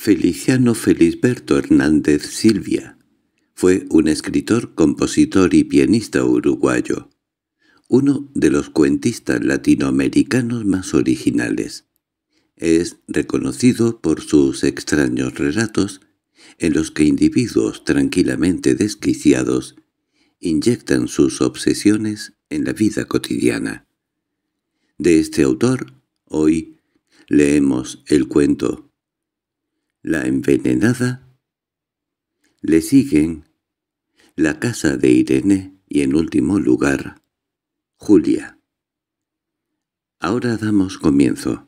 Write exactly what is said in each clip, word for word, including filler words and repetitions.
Feliciano Felisberto Hernández Silvia fue un escritor, compositor y pianista uruguayo, uno de los cuentistas latinoamericanos más originales. Es reconocido por sus extraños relatos en los que individuos tranquilamente desquiciados inyectan sus obsesiones en la vida cotidiana. De este autor, hoy leemos el cuento La envenenada. Le siguen La casa de Irene y, en último lugar, Julia. Ahora damos comienzo.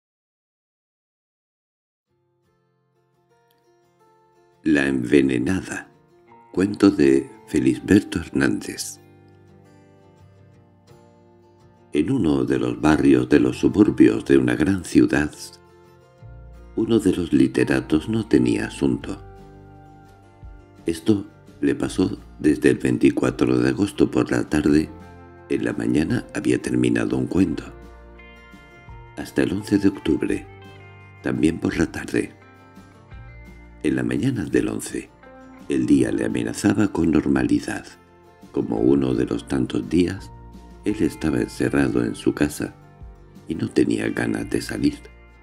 La envenenada. Cuento de Felisberto Hernández. En uno de los barrios de los suburbios de una gran ciudad, uno de los literatos no tenía asunto. Esto le pasó desde el veinticuatro de agosto por la tarde. En la mañana había terminado un cuento. Hasta el once de octubre, también por la tarde. En la mañana del once, el día le amenazaba con normalidad. Como uno de los tantos días, él estaba encerrado en su casa y no tenía ganas de salir.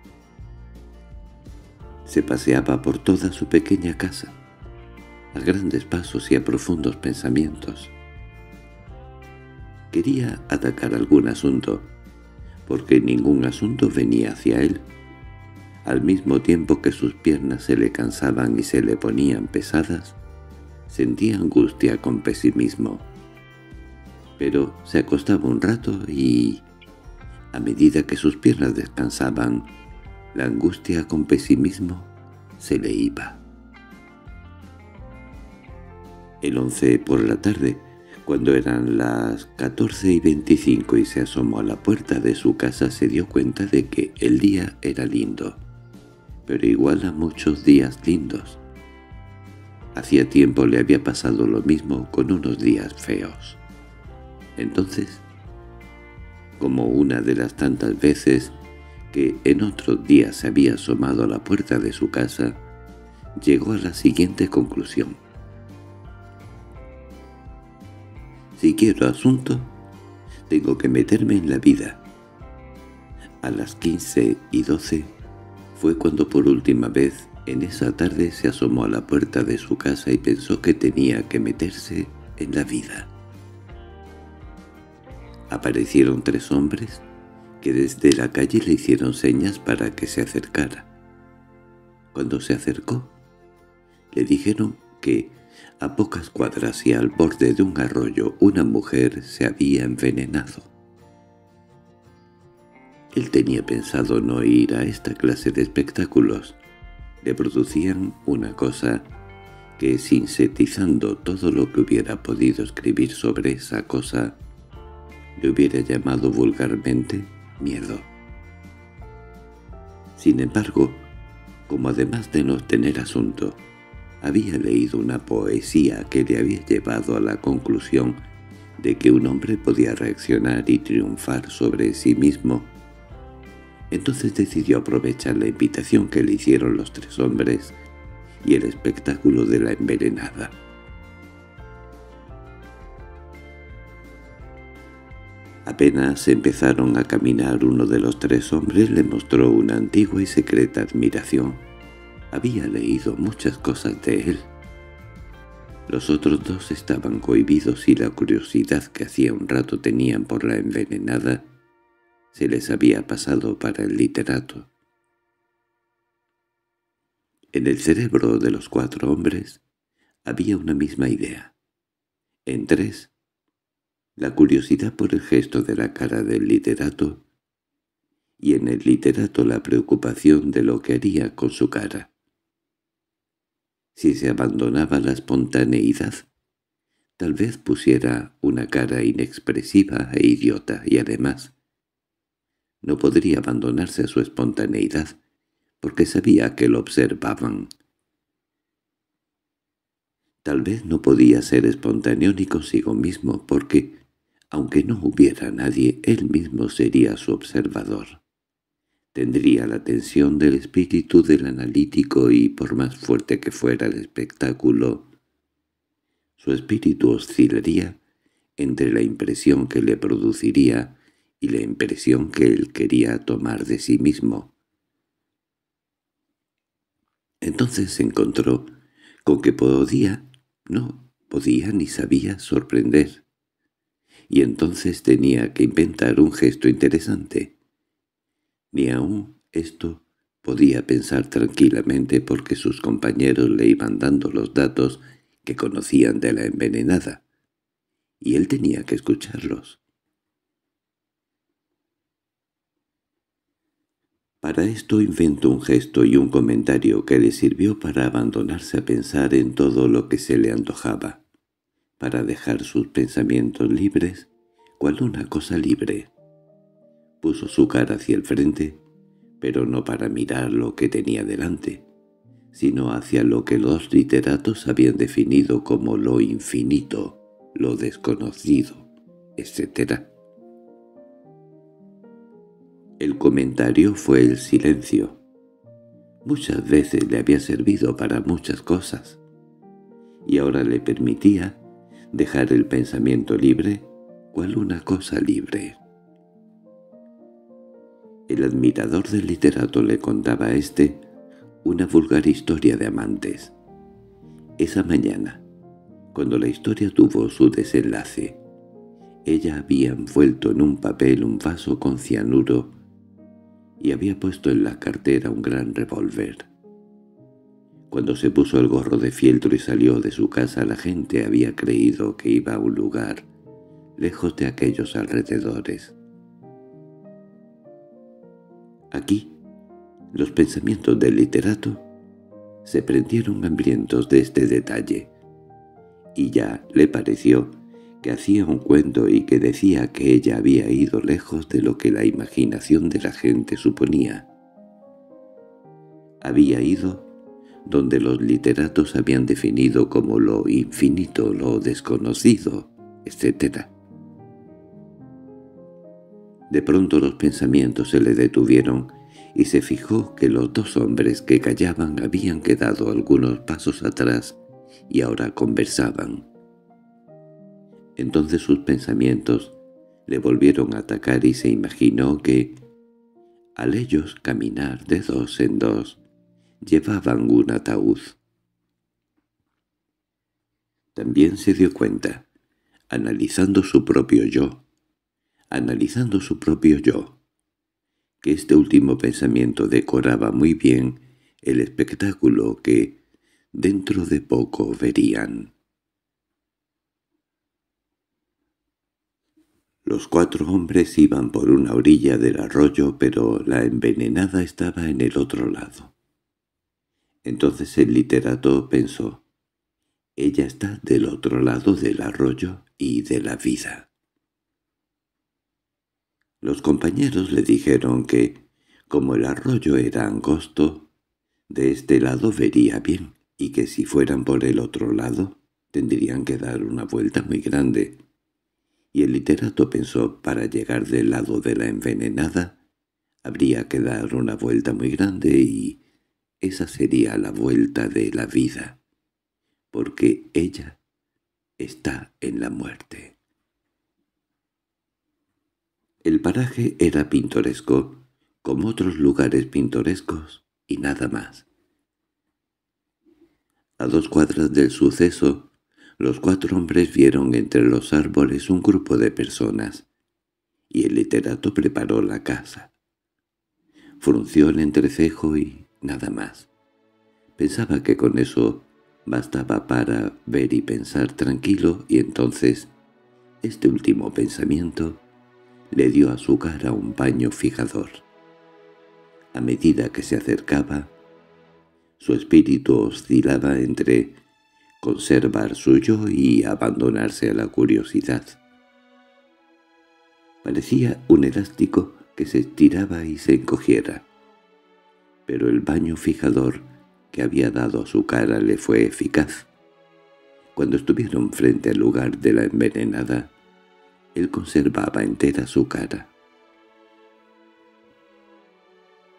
Se paseaba por toda su pequeña casa, a grandes pasos y a profundos pensamientos. Quería atacar algún asunto, porque ningún asunto venía hacia él. Al mismo tiempo que sus piernas se le cansaban y se le ponían pesadas, sentía angustia con pesimismo. Pero se acostaba un rato y, a medida que sus piernas descansaban, la angustia con pesimismo se le iba. El once por la tarde, cuando eran las catorce y veinticinco y se asomó a la puerta de su casa, se dio cuenta de que el día era lindo, pero igual a muchos días lindos. Hacía tiempo le había pasado lo mismo con unos días feos. Entonces, como una de las tantas veces que en otros días se había asomado a la puerta de su casa, llegó a la siguiente conclusión. Si quiero asunto, tengo que meterme en la vida. A las quince y doce fue cuando por última vez en esa tarde se asomó a la puerta de su casa y pensó que tenía que meterse en la vida. Aparecieron tres hombres que desde la calle le hicieron señas para que se acercara. Cuando se acercó, le dijeron que a pocas cuadras y al borde de un arroyo una mujer se había envenenado. Él tenía pensado no ir a esta clase de espectáculos. Le producían una cosa que, sintetizando todo lo que hubiera podido escribir sobre esa cosa, le hubiera llamado vulgarmente miedo. Sin embargo, como además de no tener asunto, había leído una poesía que le había llevado a la conclusión de que un hombre podía reaccionar y triunfar sobre sí mismo, entonces decidió aprovechar la invitación que le hicieron los tres hombres y el espectáculo de la envenenada. Apenas empezaron a caminar, uno de los tres hombres le mostró una antigua y secreta admiración. Había leído muchas cosas de él. Los otros dos estaban cohibidos y la curiosidad que hacía un rato tenían por la envenenada se les había pasado para el literato. En el cerebro de los cuatro hombres había una misma idea. En tres, la curiosidad por el gesto de la cara del literato, y en el literato la preocupación de lo que haría con su cara. Si se abandonaba la espontaneidad, tal vez pusiera una cara inexpresiva e idiota, y además no podría abandonarse a su espontaneidad, porque sabía que lo observaban. Tal vez no podía ser espontáneo ni consigo mismo, porque, aunque no hubiera nadie, él mismo sería su observador. tendría la tensión del espíritu del analítico y, por más fuerte que fuera el espectáculo, su espíritu oscilaría entre la impresión que le produciría y la impresión que él quería tomar de sí mismo. Entonces se encontró con que podía, no podía ni sabía sorprender, y entonces tenía que inventar un gesto interesante. Ni aun esto podía pensar tranquilamente porque sus compañeros le iban dando los datos que conocían de la envenenada, y él tenía que escucharlos. Para esto inventó un gesto y un comentario que le sirvió para abandonarse a pensar en todo lo que se le antojaba, para dejar sus pensamientos libres, cual una cosa libre. Puso su cara hacia el frente, pero no para mirar lo que tenía delante, sino hacia lo que los literatos habían definido como lo infinito, lo desconocido, etcétera. El comentario fue el silencio. Muchas veces le había servido para muchas cosas, y ahora le permitía dejar el pensamiento libre, cual una cosa libre. El admirador del literato le contaba a éste una vulgar historia de amantes. Esa mañana, cuando la historia tuvo su desenlace, ella había envuelto en un papel un vaso con cianuro y había puesto en la cartera un gran revólver. Cuando se puso el gorro de fieltro y salió de su casa, la gente había creído que iba a un lugar lejos de aquellos alrededores. Aquí, los pensamientos del literato se prendieron hambrientos de este detalle, y ya le pareció que hacía un cuento y que decía que ella había ido lejos de lo que la imaginación de la gente suponía. Había ido donde los literatos habían definido como lo infinito, lo desconocido, etcétera. De pronto los pensamientos se le detuvieron y se fijó que los dos hombres que callaban habían quedado algunos pasos atrás y ahora conversaban. Entonces sus pensamientos le volvieron a atacar y se imaginó que, al ellos caminar de dos en dos, llevaban un ataúd. También se dio cuenta, analizando su propio yo, analizando su propio yo, que este último pensamiento decoraba muy bien el espectáculo que dentro de poco verían. Los cuatro hombres iban por una orilla del arroyo, pero la envenenada estaba en el otro lado. Entonces el literato pensó, ella está del otro lado del arroyo y de la vida. Los compañeros le dijeron que, como el arroyo era angosto, de este lado vería bien, y que si fueran por el otro lado, tendrían que dar una vuelta muy grande. Y el literato pensó, para llegar del lado de la envenenada, habría que dar una vuelta muy grande y esa sería la vuelta de la vida, porque ella está en la muerte. El paraje era pintoresco, como otros lugares pintorescos, y nada más. A dos cuadras del suceso, los cuatro hombres vieron entre los árboles un grupo de personas, y el literato preparó la casa. Frunció el entrecejo y nada más. Pensaba que con eso bastaba para ver y pensar tranquilo, y entonces este último pensamiento le dio a su cara un baño fijador. A medida que se acercaba, su espíritu oscilaba entre conservar su yo y abandonarse a la curiosidad. Parecía un elástico que se estiraba y se encogiera, pero el baño fijador que había dado a su cara le fue eficaz. Cuando estuvieron frente al lugar de la envenenada, él conservaba entera su cara.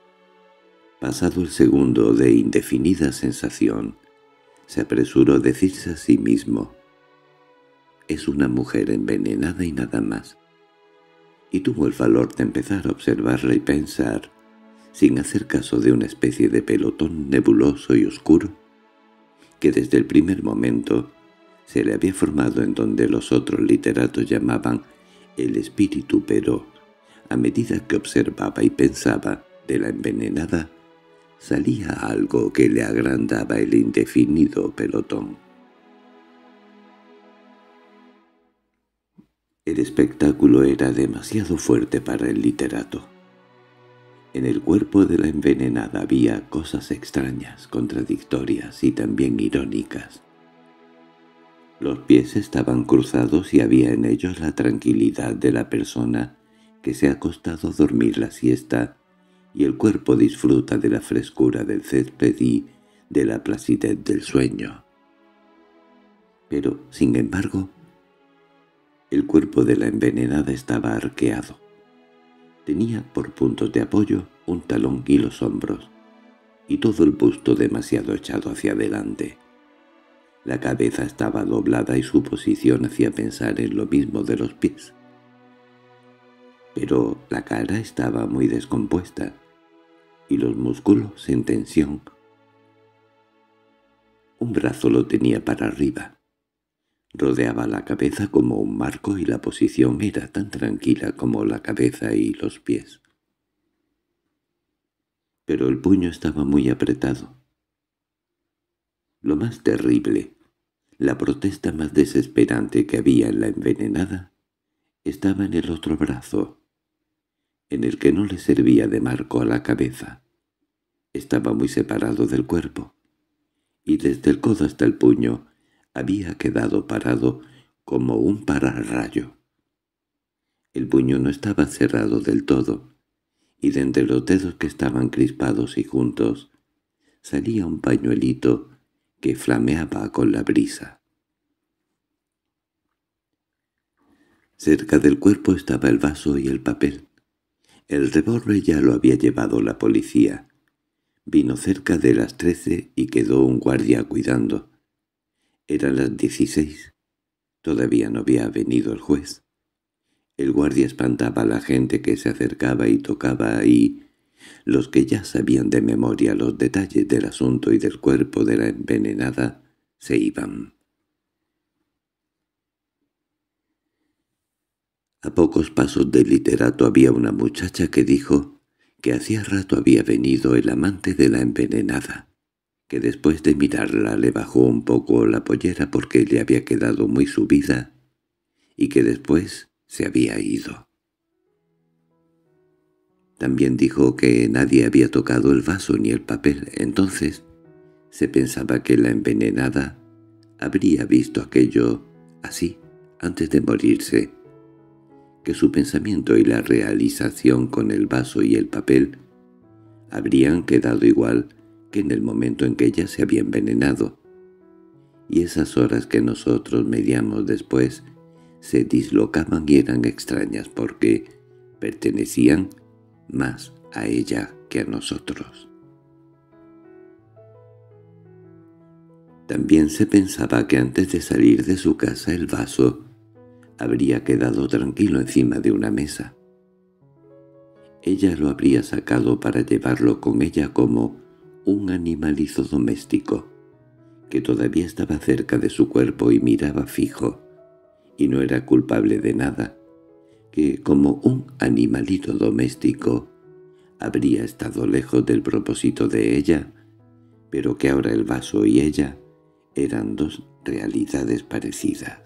Pasado el segundo de indefinida sensación, se apresuró a decirse a sí mismo: «Es una mujer envenenada y nada más». Y tuvo el valor de empezar a observarla y pensar, sin hacer caso de una especie de pelotón nebuloso y oscuro, que desde el primer momento se le había formado en donde los otros literatos llamaban el espíritu, pero a medida que observaba y pensaba de la envenenada, salía algo que le agrandaba el indefinido pelotón. El espectáculo era demasiado fuerte para el literato. En el cuerpo de la envenenada había cosas extrañas, contradictorias y también irónicas. Los pies estaban cruzados y había en ellos la tranquilidad de la persona que se ha acostado a dormir la siesta, y el cuerpo disfruta de la frescura del césped y de la placidez del sueño. Pero, sin embargo, el cuerpo de la envenenada estaba arqueado. Tenía por puntos de apoyo un talón y los hombros, y todo el busto demasiado echado hacia adelante. La cabeza estaba doblada y su posición hacía pensar en lo mismo de los pies. Pero la cara estaba muy descompuesta, y los músculos en tensión. Un brazo lo tenía para arriba. Rodeaba la cabeza como un marco y la posición era tan tranquila como la cabeza y los pies. Pero el puño estaba muy apretado. Lo más terrible, la protesta más desesperante que había en la envenenada, estaba en el otro brazo, en el que no le servía de marco a la cabeza. Estaba muy separado del cuerpo, y desde el codo hasta el puño había quedado parado como un pararrayo. El puño no estaba cerrado del todo, y de entre los dedos que estaban crispados y juntos salía un pañuelito que flameaba con la brisa. Cerca del cuerpo estaba el vaso y el papel. El revólver ya lo había llevado la policía. Vino cerca de las trece y quedó un guardia cuidando. Eran las dieciséis. Todavía no había venido el juez. El guardia espantaba a la gente que se acercaba y tocaba y los que ya sabían de memoria los detalles del asunto y del cuerpo de la envenenada se iban. A pocos pasos del literato había una muchacha que dijo que hacía rato había venido el amante de la envenenada, que después de mirarla le bajó un poco la pollera porque le había quedado muy subida y que después se había ido. También dijo que nadie había tocado el vaso ni el papel. Entonces se pensaba que la envenenada habría visto aquello así antes de morirse, que su pensamiento y la realización con el vaso y el papel habrían quedado igual que en el momento en que ella se había envenenado, y esas horas que nosotros mediamos después se dislocaban y eran extrañas porque pertenecían más a ella que a nosotros. También se pensaba que antes de salir de su casa el vaso habría quedado tranquilo encima de una mesa. Ella lo habría sacado para llevarlo con ella como un animalizo doméstico, que todavía estaba cerca de su cuerpo y miraba fijo, y no era culpable de nada, que como un animalito doméstico habría estado lejos del propósito de ella, pero que ahora el vaso y ella eran dos realidades parecidas.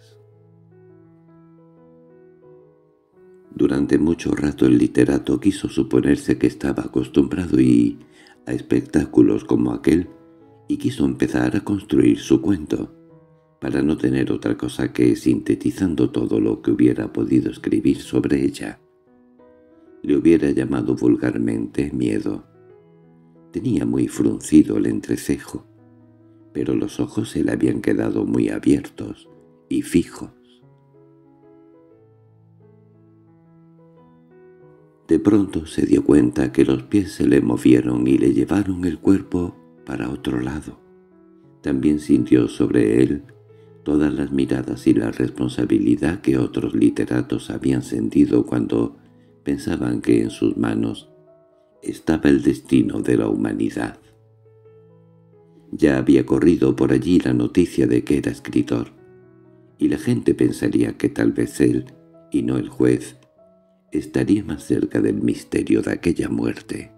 Durante mucho rato el literato quiso suponerse que estaba acostumbrado y a espectáculos como aquel, y quiso empezar a construir su cuento, para no tener otra cosa que, sintetizando todo lo que hubiera podido escribir sobre ella, le hubiera llamado vulgarmente miedo. Tenía muy fruncido el entrecejo, pero los ojos se le habían quedado muy abiertos y fijos. De pronto se dio cuenta que los pies se le movieron y le llevaron el cuerpo para otro lado. También sintió sobre él todas las miradas y la responsabilidad que otros literatos habían sentido cuando pensaban que en sus manos estaba el destino de la humanidad. Ya había corrido por allí la noticia de que era escritor, y la gente pensaría que tal vez él, y no el juez, estaría más cerca del misterio de aquella muerte.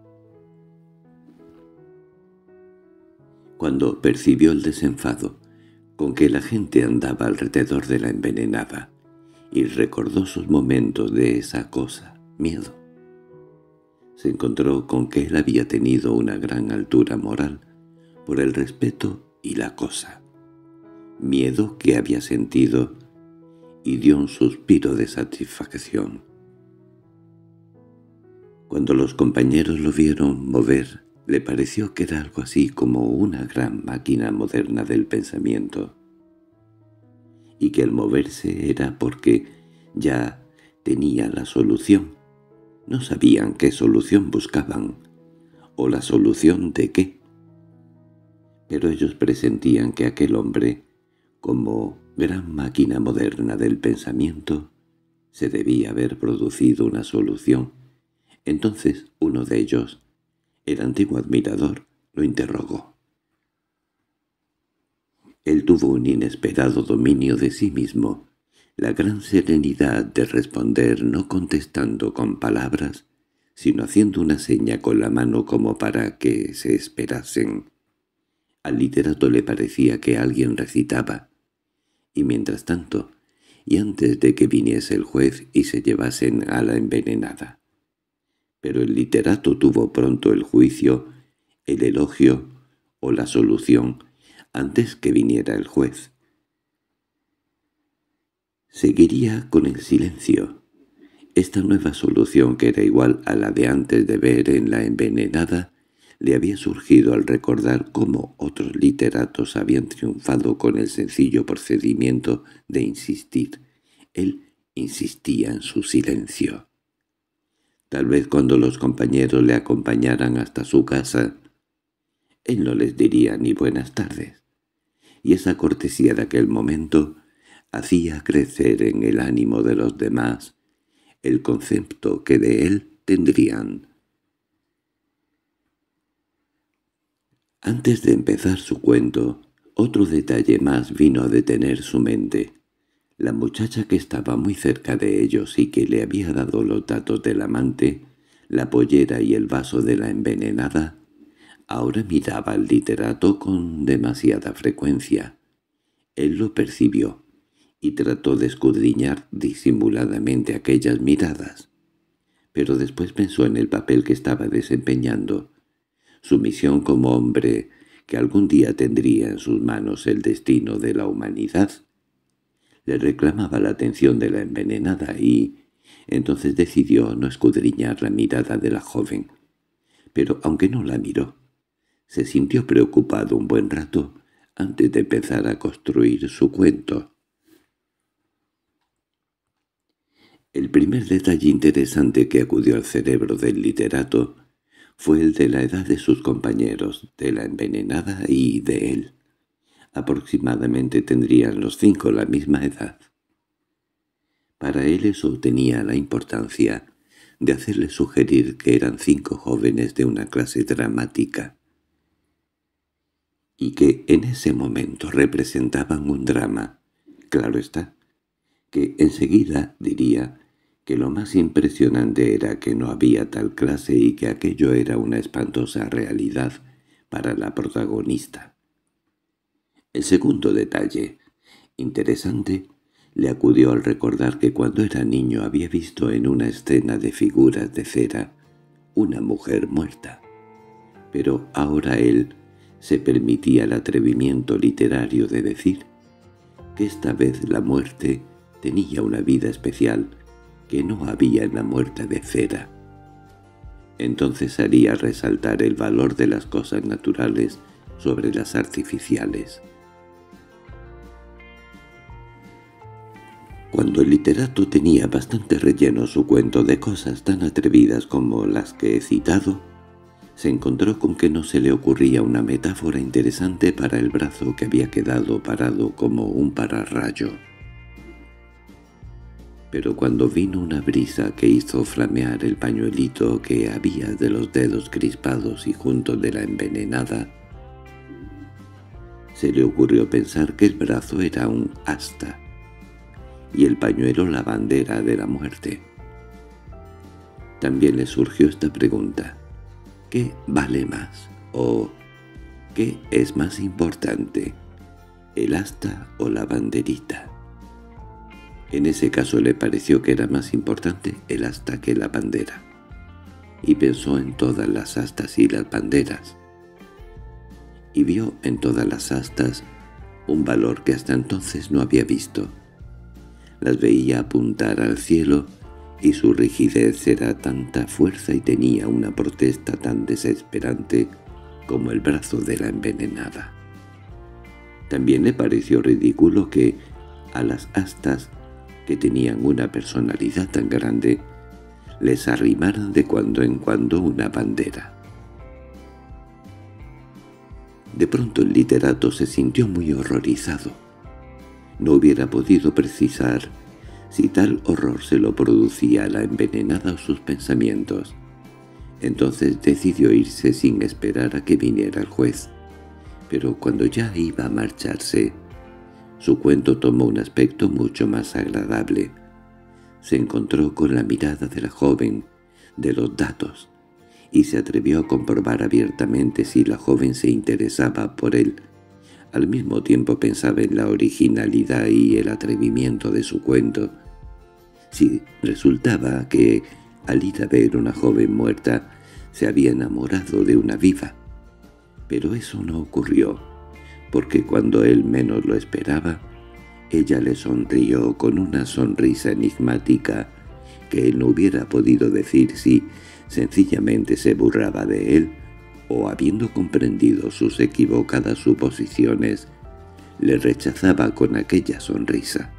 Cuando percibió el desenfado con que la gente andaba alrededor de la envenenada, y recordó sus momentos de esa cosa, miedo, se encontró con que él había tenido una gran altura moral por el respeto y la cosa, miedo que había sentido, y dio un suspiro de satisfacción. Cuando los compañeros lo vieron mover, le pareció que era algo así como una gran máquina moderna del pensamiento, y que al moverse era porque ya tenía la solución. No sabían qué solución buscaban, o la solución de qué, pero ellos presentían que aquel hombre, como gran máquina moderna del pensamiento, se debía haber producido una solución. Entonces uno de ellos, el antiguo admirador, lo interrogó. Él tuvo un inesperado dominio de sí mismo, la gran serenidad de responder no contestando con palabras, sino haciendo una seña con la mano como para que se esperasen. Al literato le parecía que alguien recitaba, y mientras tanto, y antes de que viniese el juez y se llevasen a la envenenada. Pero el literato tuvo pronto el juicio, el elogio o la solución antes que viniera el juez. Seguiría con el silencio. Esta nueva solución, que era igual a la de antes de ver en la envenenada, le había surgido al recordar cómo otros literatos habían triunfado con el sencillo procedimiento de insistir. Él insistía en su silencio. Tal vez cuando los compañeros le acompañaran hasta su casa, él no les diría ni buenas tardes, y esa cortesía de aquel momento hacía crecer en el ánimo de los demás el concepto que de él tendrían. Antes de empezar su cuento, otro detalle más vino a detener su mente. La muchacha que estaba muy cerca de ellos y que le había dado los datos del amante, la pollera y el vaso de la envenenada, ahora miraba al literato con demasiada frecuencia. Él lo percibió y trató de escudriñar disimuladamente aquellas miradas. Pero después pensó en el papel que estaba desempeñando, su misión como hombre que algún día tendría en sus manos el destino de la humanidad. Le reclamaba la atención de la envenenada y entonces decidió no escudriñar la mirada de la joven. Pero aunque no la miró, se sintió preocupado un buen rato antes de empezar a construir su cuento. El primer detalle interesante que acudió al cerebro del literato fue el de la edad de sus compañeros, de la envenenada y de él. Aproximadamente tendrían los cinco la misma edad. Para él eso tenía la importancia de hacerle sugerir que eran cinco jóvenes de una clase dramática, y que en ese momento representaban un drama. Claro está, que enseguida diría que lo más impresionante era que no había tal clase y que aquello era una espantosa realidad para la protagonista. El segundo detalle, interesante, le acudió al recordar que cuando era niño había visto en una escena de figuras de cera una mujer muerta. Pero ahora él se permitía el atrevimiento literario de decir que esta vez la muerte tenía una vida especial que no había en la muerte de cera. Entonces haría resaltar el valor de las cosas naturales sobre las artificiales. Cuando el literato tenía bastante relleno su cuento de cosas tan atrevidas como las que he citado, se encontró con que no se le ocurría una metáfora interesante para el brazo que había quedado parado como un pararrayo. Pero cuando vino una brisa que hizo flamear el pañuelito que había de los dedos crispados y junto de la envenenada, se le ocurrió pensar que el brazo era un asta y el pañuelo la bandera de la muerte. También le surgió esta pregunta: ¿qué vale más? ¿O qué es más importante, el asta o la banderita? En ese caso le pareció que era más importante el asta que la bandera, y pensó en todas las astas y las banderas, y vio en todas las astas un valor que hasta entonces no había visto. Las veía apuntar al cielo, y su rigidez era tanta fuerza y tenía una protesta tan desesperante como el brazo de la envenenada. También le pareció ridículo que a las astas, que tenían una personalidad tan grande, les arrimaran de cuando en cuando una bandera. De pronto el literato se sintió muy horrorizado. No hubiera podido precisar si tal horror se lo producía la envenenada o sus pensamientos. Entonces decidió irse sin esperar a que viniera el juez. Pero cuando ya iba a marcharse, su cuento tomó un aspecto mucho más agradable. Se encontró con la mirada de la joven, de los datos, y se atrevió a comprobar abiertamente si la joven se interesaba por él. Al mismo tiempo pensaba en la originalidad y el atrevimiento de su cuento. Si resultaba que, al ir a ver una joven muerta, se había enamorado de una viva. Pero eso no ocurrió, porque cuando él menos lo esperaba, ella le sonrió con una sonrisa enigmática que él no hubiera podido decir si sencillamente se burlaba de él o, habiendo comprendido sus equivocadas suposiciones, le rechazaba con aquella sonrisa.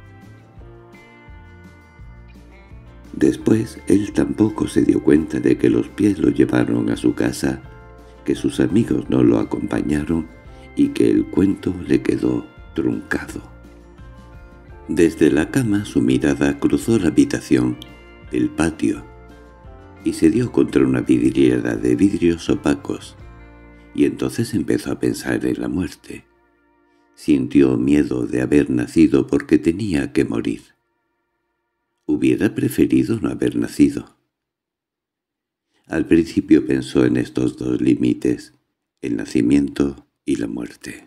Después él tampoco se dio cuenta de que los pies lo llevaron a su casa, que sus amigos no lo acompañaron y que el cuento le quedó truncado. Desde la cama su mirada cruzó la habitación, el patio, y se dio contra una vidriera de vidrios opacos, y entonces empezó a pensar en la muerte. Sintió miedo de haber nacido porque tenía que morir. Hubiera preferido no haber nacido. Al principio pensó en estos dos límites, el nacimiento y la muerte.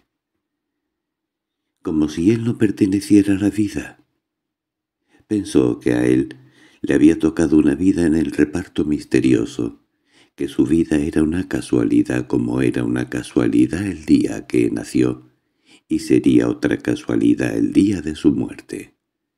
Como si él no perteneciera a la vida. Pensó que a él le había tocado una vida en el reparto misterioso, que su vida era una casualidad como era una casualidad el día que nació, y sería otra casualidad el día de su muerte.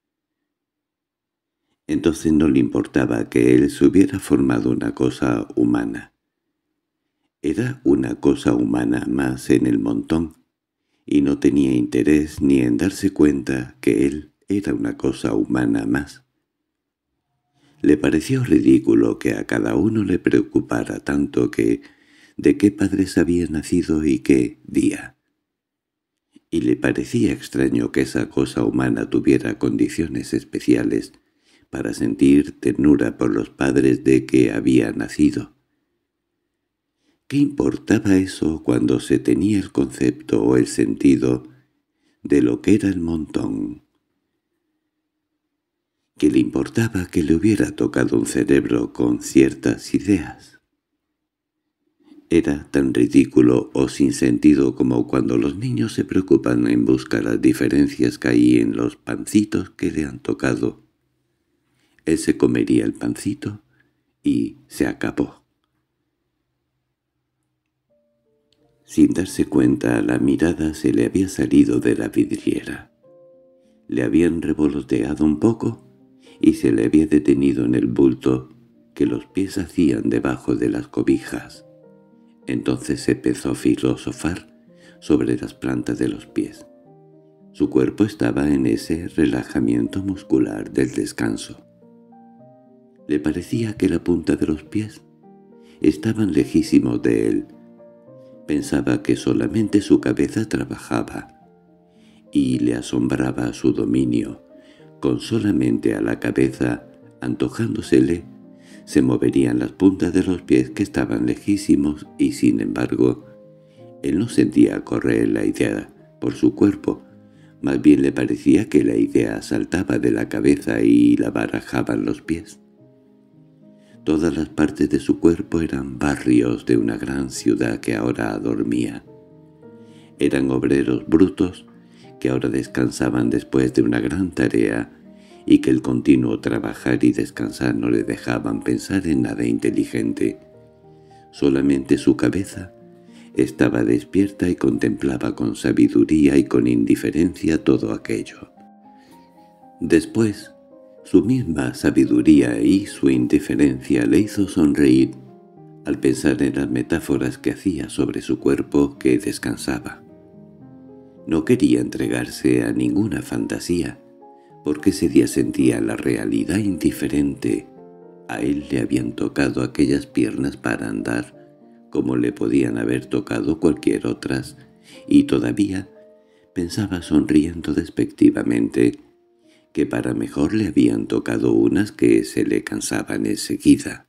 Entonces no le importaba que él se hubiera formado una cosa humana. Era una cosa humana más en el montón, y no tenía interés ni en darse cuenta que él era una cosa humana más. Le pareció ridículo que a cada uno le preocupara tanto que de qué padres había nacido y qué día. Y le parecía extraño que esa cosa humana tuviera condiciones especiales para sentir ternura por los padres de que había nacido. ¿Qué importaba eso cuando se tenía el concepto o el sentido de lo que era el montón? ¿Qué le importaba que le hubiera tocado un cerebro con ciertas ideas? Era tan ridículo o sin sentido como cuando los niños se preocupan en buscar las diferencias que hay en los pancitos que le han tocado. Él se comería el pancito y se acabó. Sin darse cuenta, la mirada se le había salido de la vidriera. Le habían revoloteado un poco y se le había detenido en el bulto que los pies hacían debajo de las cobijas. Entonces empezó a filosofar sobre las plantas de los pies, Su cuerpo estaba en ese relajamiento muscular del descanso. Le parecía que la punta de los pies estaban lejísimos de él. Pensaba que solamente su cabeza trabajaba, y le asombraba su dominio. Con solamente a la cabeza, antojándosele, se moverían las puntas de los pies que estaban lejísimos y, sin embargo, él no sentía correr la idea por su cuerpo. Más bien le parecía que la idea saltaba de la cabeza y la barajaban los pies. Todas las partes de su cuerpo eran barrios de una gran ciudad que ahora dormía. Eran obreros brutos que ahora descansaban después de una gran tarea y que el continuo trabajar y descansar no le dejaban pensar en nada inteligente. Solamente su cabeza estaba despierta y contemplaba con sabiduría y con indiferencia todo aquello. Después, su misma sabiduría y su indiferencia le hizo sonreír al pensar en las metáforas que hacía sobre su cuerpo que descansaba. No quería entregarse a ninguna fantasía, porque ese día sentía la realidad indiferente. A él le habían tocado aquellas piernas para andar, como le podían haber tocado cualquier otras, y todavía pensaba sonriendo despectivamente que para mejor le habían tocado unas que se le cansaban enseguida.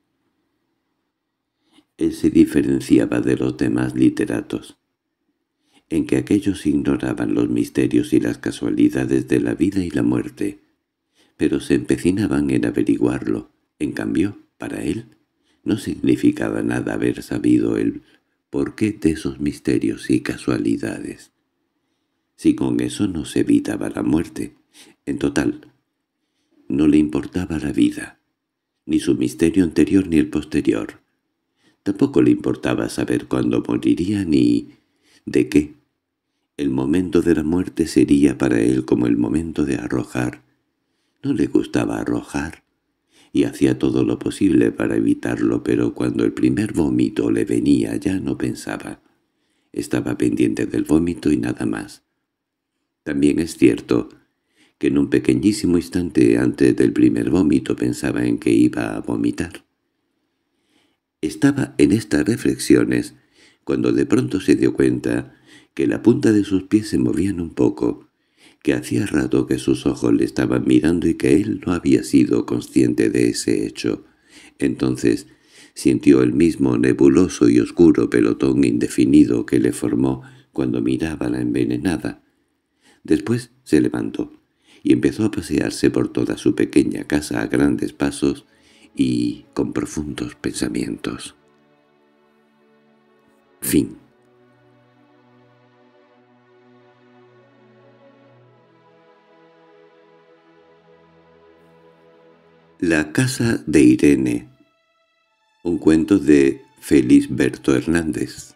Él se diferenciaba de los demás literatos, en que aquellos ignoraban los misterios y las casualidades de la vida y la muerte, pero se empecinaban en averiguarlo. En cambio, para él, no significaba nada haber sabido el porqué de esos misterios y casualidades. Si con eso no se evitaba la muerte, en total, no le importaba la vida, ni su misterio anterior ni el posterior. Tampoco le importaba saber cuándo moriría ni de qué. El momento de la muerte sería para él como el momento de arrojar. No le gustaba arrojar, y hacía todo lo posible para evitarlo, pero cuando el primer vómito le venía ya no pensaba. Estaba pendiente del vómito y nada más. También es cierto que en un pequeñísimo instante antes del primer vómito pensaba en que iba a vomitar. Estaba en estas reflexiones cuando de pronto se dio cuenta que la punta de sus pies se movían un poco, que hacía rato que sus ojos le estaban mirando y que él no había sido consciente de ese hecho. Entonces sintió el mismo nebuloso y oscuro pelotón indefinido que le formó cuando miraba a la envenenada. Después se levantó y empezó a pasearse por toda su pequeña casa a grandes pasos y con profundos pensamientos. Fin. La casa de Irene. Un cuento de Felisberto Hernández.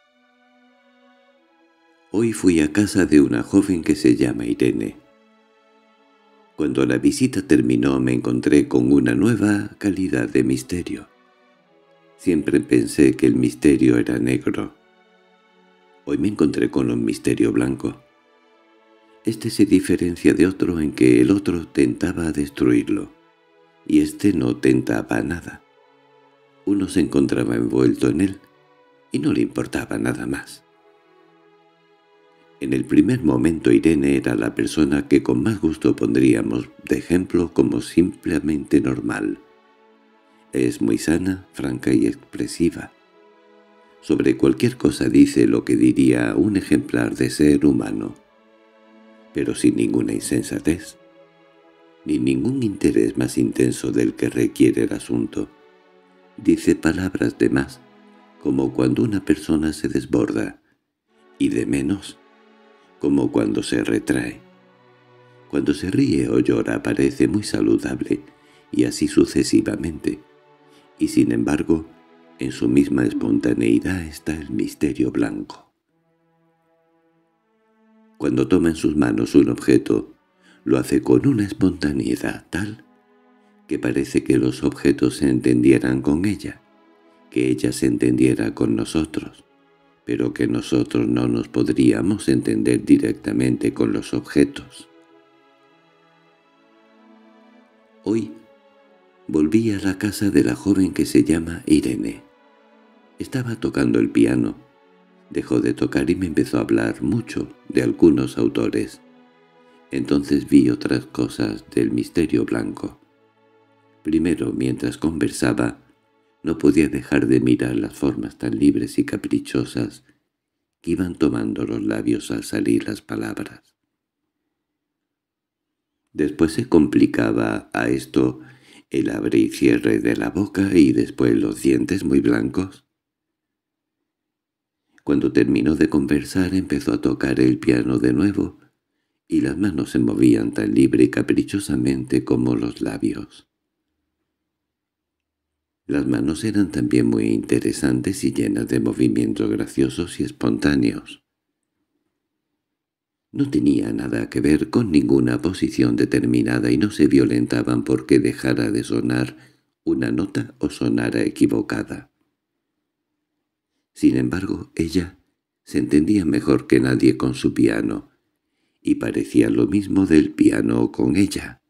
Hoy fui a casa de una joven que se llama Irene. Cuando la visita terminó me encontré con una nueva calidad de misterio. Siempre pensé que el misterio era negro. Hoy me encontré con un misterio blanco. Este se diferencia de otro en que el otro tentaba destruirlo, y este no tentaba nada. Uno se encontraba envuelto en él, y no le importaba nada más. En el primer momento Irene era la persona que con más gusto pondríamos de ejemplo como simplemente normal. Es muy sana, franca y expresiva. Sobre cualquier cosa dice lo que diría un ejemplar de ser humano, pero sin ninguna insensatez, ni ningún interés más intenso del que requiere el asunto. Dice palabras de más, como cuando una persona se desborda, y de menos, como cuando se retrae. Cuando se ríe o llora parece muy saludable, y así sucesivamente. Y sin embargo, en su misma espontaneidad está el misterio blanco. Cuando toma en sus manos un objeto, lo hace con una espontaneidad tal que parece que los objetos se entendieran con ella, que ella se entendiera con nosotros. pero que nosotros no nos podríamos entender directamente con los objetos. Hoy volví a la casa de la joven que se llama Irene. Estaba tocando el piano. Dejó de tocar y me empezó a hablar mucho de algunos autores. Entonces vi otras cosas del misterio blanco. Primero, mientras conversaba, no podía dejar de mirar las formas tan libres y caprichosas que iban tomando los labios al salir las palabras. Después se complicaba a esto el abre y cierre de la boca y después los dientes muy blancos. Cuando terminó de conversar empezó a tocar el piano de nuevo y las manos se movían tan libre y caprichosamente como los labios. Las manos eran también muy interesantes y llenas de movimientos graciosos y espontáneos. No tenía nada que ver con ninguna posición determinada y no se violentaban porque dejara de sonar una nota o sonara equivocada. Sin embargo, ella se entendía mejor que nadie con su piano, y parecía lo mismo del piano con ella.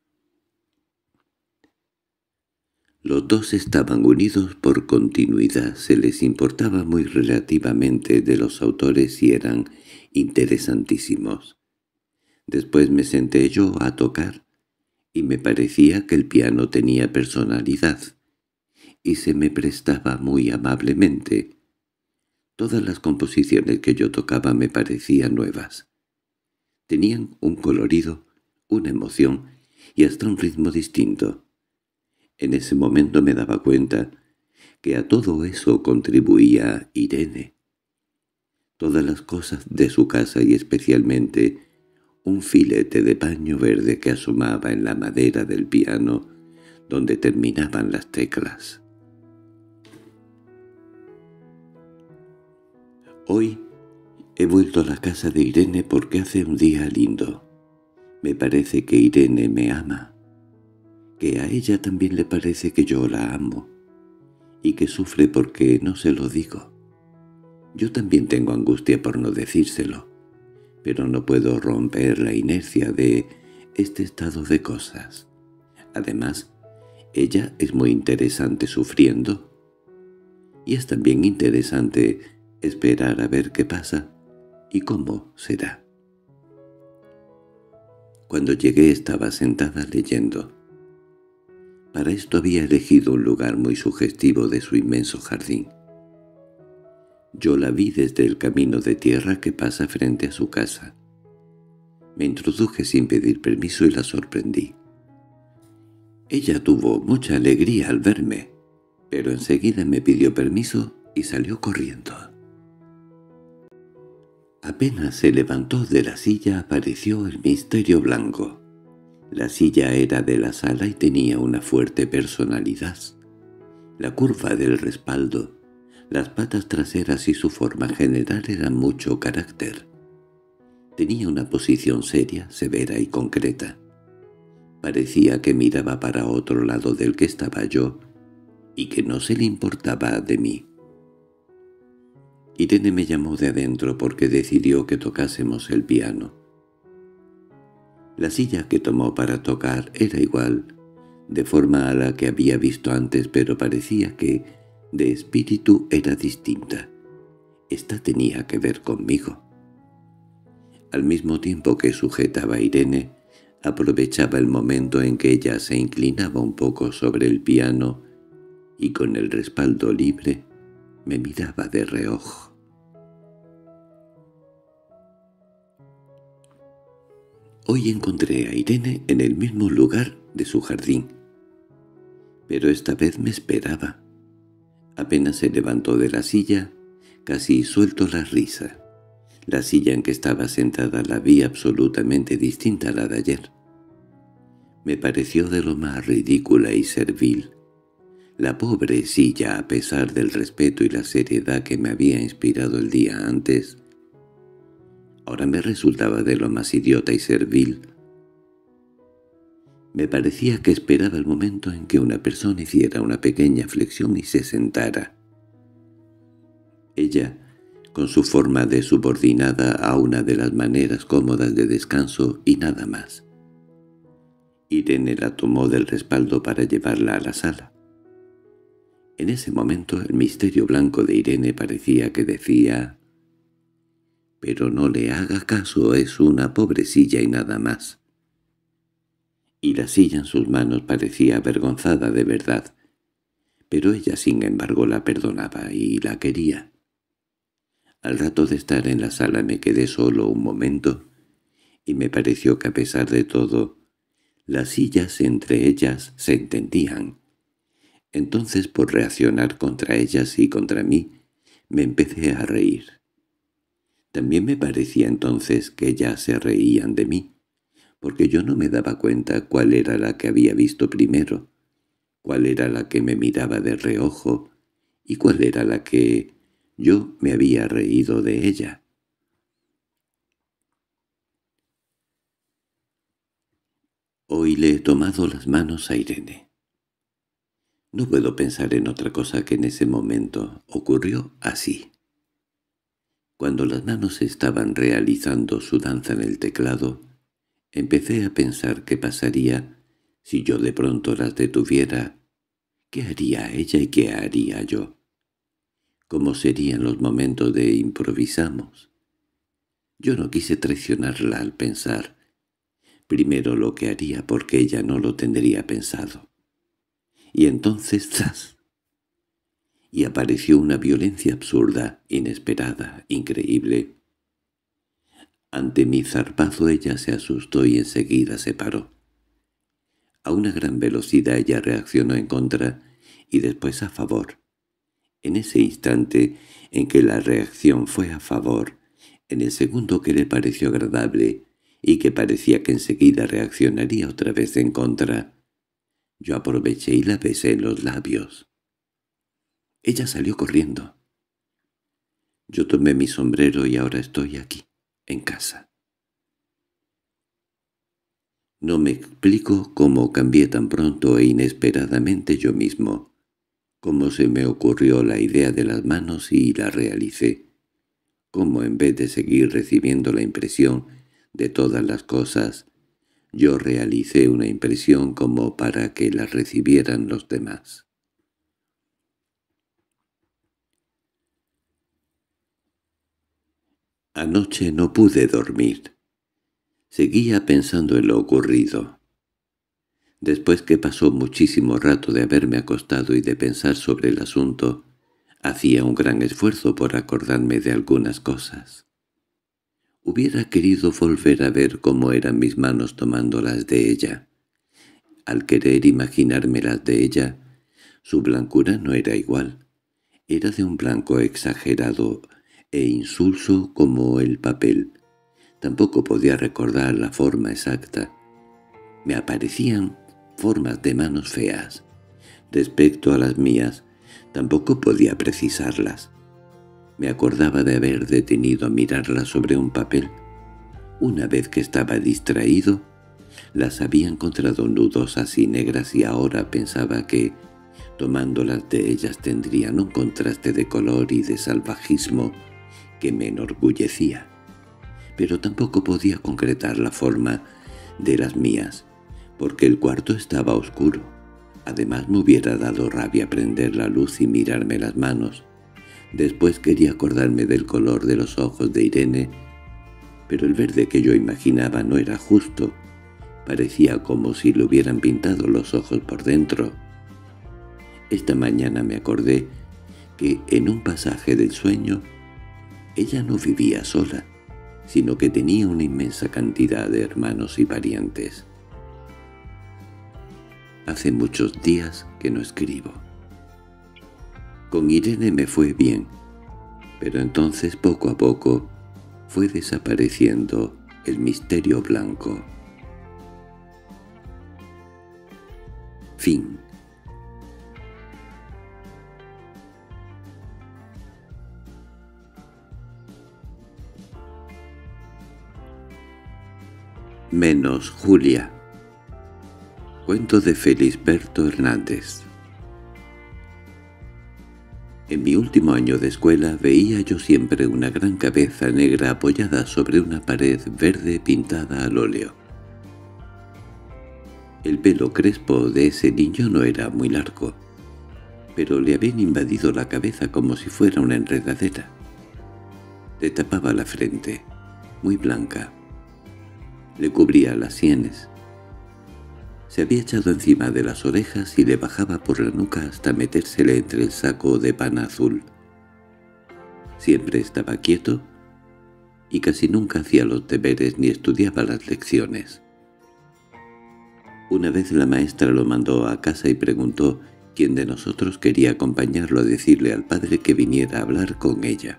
Los dos estaban unidos por continuidad, se les importaba muy relativamente de los autores y eran interesantísimos. Después me senté yo a tocar, y me parecía que el piano tenía personalidad, y se me prestaba muy amablemente. Todas las composiciones que yo tocaba me parecían nuevas. Tenían un colorido, una emoción y hasta un ritmo distinto. En ese momento me daba cuenta que a todo eso contribuía Irene. Todas las cosas de su casa y especialmente un filete de paño verde que asomaba en la madera del piano donde terminaban las teclas. Hoy he vuelto a la casa de Irene porque hace un día lindo. Me parece que Irene me ama, que a ella también le parece que yo la amo, y que sufre porque no se lo digo. Yo también tengo angustia por no decírselo, pero no puedo romper la inercia de este estado de cosas. Además, ella es muy interesante sufriendo, y es también interesante esperar a ver qué pasa y cómo será. Cuando llegué estaba sentada leyendo. Para esto había elegido un lugar muy sugestivo de su inmenso jardín. Yo la vi desde el camino de tierra que pasa frente a su casa. Me introduje sin pedir permiso y la sorprendí. Ella tuvo mucha alegría al verme, pero enseguida me pidió permiso y salió corriendo. Apenas se levantó de la silla apareció el misterio blanco. La silla era de la sala y tenía una fuerte personalidad. La curva del respaldo, las patas traseras y su forma general eran mucho carácter. Tenía una posición seria, severa y concreta. Parecía que miraba para otro lado del que estaba yo y que no se le importaba de mí. Irene me llamó de adentro porque decidió que tocásemos el piano. La silla que tomó para tocar era igual, de forma a la que había visto antes, pero parecía que de espíritu era distinta. Esta tenía que ver conmigo. Al mismo tiempo que sujetaba a Irene, aprovechaba el momento en que ella se inclinaba un poco sobre el piano y con el respaldo libre me miraba de reojo. Hoy encontré a Irene en el mismo lugar de su jardín, pero esta vez me esperaba. Apenas se levantó de la silla, casi suelto la risa. La silla en que estaba sentada la vi absolutamente distinta a la de ayer. Me pareció de lo más ridícula y servil. La pobre silla, a pesar del respeto y la seriedad que me había inspirado el día antes, ahora me resultaba de lo más idiota y servil. Me parecía que esperaba el momento en que una persona hiciera una pequeña flexión y se sentara. Ella con su forma de subordinada a una de las maneras cómodas de descanso y nada más. Irene la tomó del respaldo para llevarla a la sala. En ese momento el misterio blanco de Irene parecía que decía: «Pero no le haga caso, es una pobrecilla y nada más». Y la silla en sus manos parecía avergonzada de verdad, pero ella sin embargo la perdonaba y la quería. Al rato de estar en la sala me quedé solo un momento, y me pareció que a pesar de todo, las sillas entre ellas se entendían. Entonces, por reaccionar contra ellas y contra mí, me empecé a reír. También me parecía entonces que ellas se reían de mí, porque yo no me daba cuenta cuál era la que había visto primero, cuál era la que me miraba de reojo y cuál era la que yo me había reído de ella. Hoy le he tomado las manos a Irene. No puedo pensar en otra cosa que en ese momento ocurrió así. Cuando las manos estaban realizando su danza en el teclado, empecé a pensar qué pasaría si yo de pronto las detuviera, qué haría ella y qué haría yo, cómo serían los momentos de improvisamos. Yo no quise traicionarla al pensar primero lo que haría porque ella no lo tendría pensado. Y entonces ¡zas! Y apareció una violencia absurda, inesperada, increíble. Ante mi zarpazo ella se asustó y enseguida se paró. A una gran velocidad ella reaccionó en contra y después a favor. En ese instante en que la reacción fue a favor, en el segundo que le pareció agradable y que parecía que enseguida reaccionaría otra vez en contra, yo aproveché y la besé en los labios. Ella salió corriendo. Yo tomé mi sombrero y ahora estoy aquí, en casa. No me explico cómo cambié tan pronto e inesperadamente yo mismo, cómo se me ocurrió la idea de las manos y la realicé, cómo en vez de seguir recibiendo la impresión de todas las cosas, yo realicé una impresión como para que la recibieran los demás. Anoche no pude dormir. Seguía pensando en lo ocurrido. Después que pasó muchísimo rato de haberme acostado y de pensar sobre el asunto, hacía un gran esfuerzo por acordarme de algunas cosas. Hubiera querido volver a ver cómo eran mis manos tomándolas de ella. Al querer imaginármelas de ella, su blancura no era igual. Era de un blanco exagerado e insulso como el papel. Tampoco podía recordar la forma exacta. Me aparecían formas de manos feas. Respecto a las mías, tampoco podía precisarlas. Me acordaba de haber detenido a mirarlas sobre un papel. Una vez que estaba distraído, las había encontrado nudosas y negras y ahora pensaba que, tomándolas de ellas, tendrían un contraste de color y de salvajismo que me enorgullecía. Pero tampoco podía concretar la forma de las mías, porque el cuarto estaba oscuro. Además me hubiera dado rabia prender la luz y mirarme las manos. Después quería acordarme del color de los ojos de Irene, pero el verde que yo imaginaba no era justo. Parecía como si le hubieran pintado los ojos por dentro. Esta mañana me acordé que en un pasaje del sueño ella no vivía sola, sino que tenía una inmensa cantidad de hermanos y parientes. Hace muchos días que no escribo. Con Irene me fue bien, pero entonces poco a poco fue desapareciendo el misterio blanco. Fin. Menos Julia. Cuento de Felisberto Hernández. En mi último año de escuela veía yo siempre una gran cabeza negra apoyada sobre una pared verde pintada al óleo. El pelo crespo de ese niño no era muy largo, pero le habían invadido la cabeza como si fuera una enredadera. Le tapaba la frente, muy blanca. Le cubría las sienes. Se había echado encima de las orejas y le bajaba por la nuca hasta metérsele entre el saco de pana azul. Siempre estaba quieto y casi nunca hacía los deberes ni estudiaba las lecciones. Una vez la maestra lo mandó a casa y preguntó quién de nosotros quería acompañarlo a decirle al padre que viniera a hablar con ella.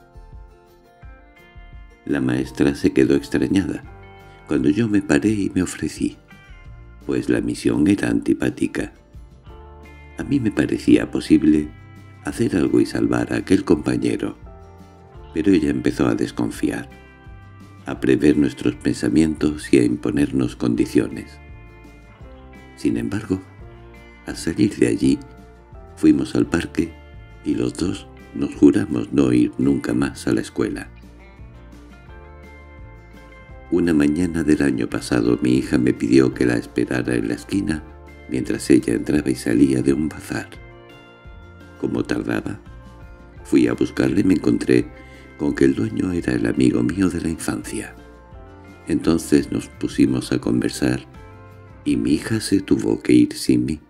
La maestra se quedó extrañada cuando yo me paré y me ofrecí, pues la misión era antipática. A mí me parecía posible hacer algo y salvar a aquel compañero, pero ella empezó a desconfiar, a prever nuestros pensamientos y a imponernos condiciones. Sin embargo, al salir de allí, fuimos al parque y los dos nos juramos no ir nunca más a la escuela. Una mañana del año pasado mi hija me pidió que la esperara en la esquina mientras ella entraba y salía de un bazar. Como tardaba, fui a buscarle y me encontré con que el dueño era el amigo mío de la infancia. Entonces nos pusimos a conversar y mi hija se tuvo que ir sin mí.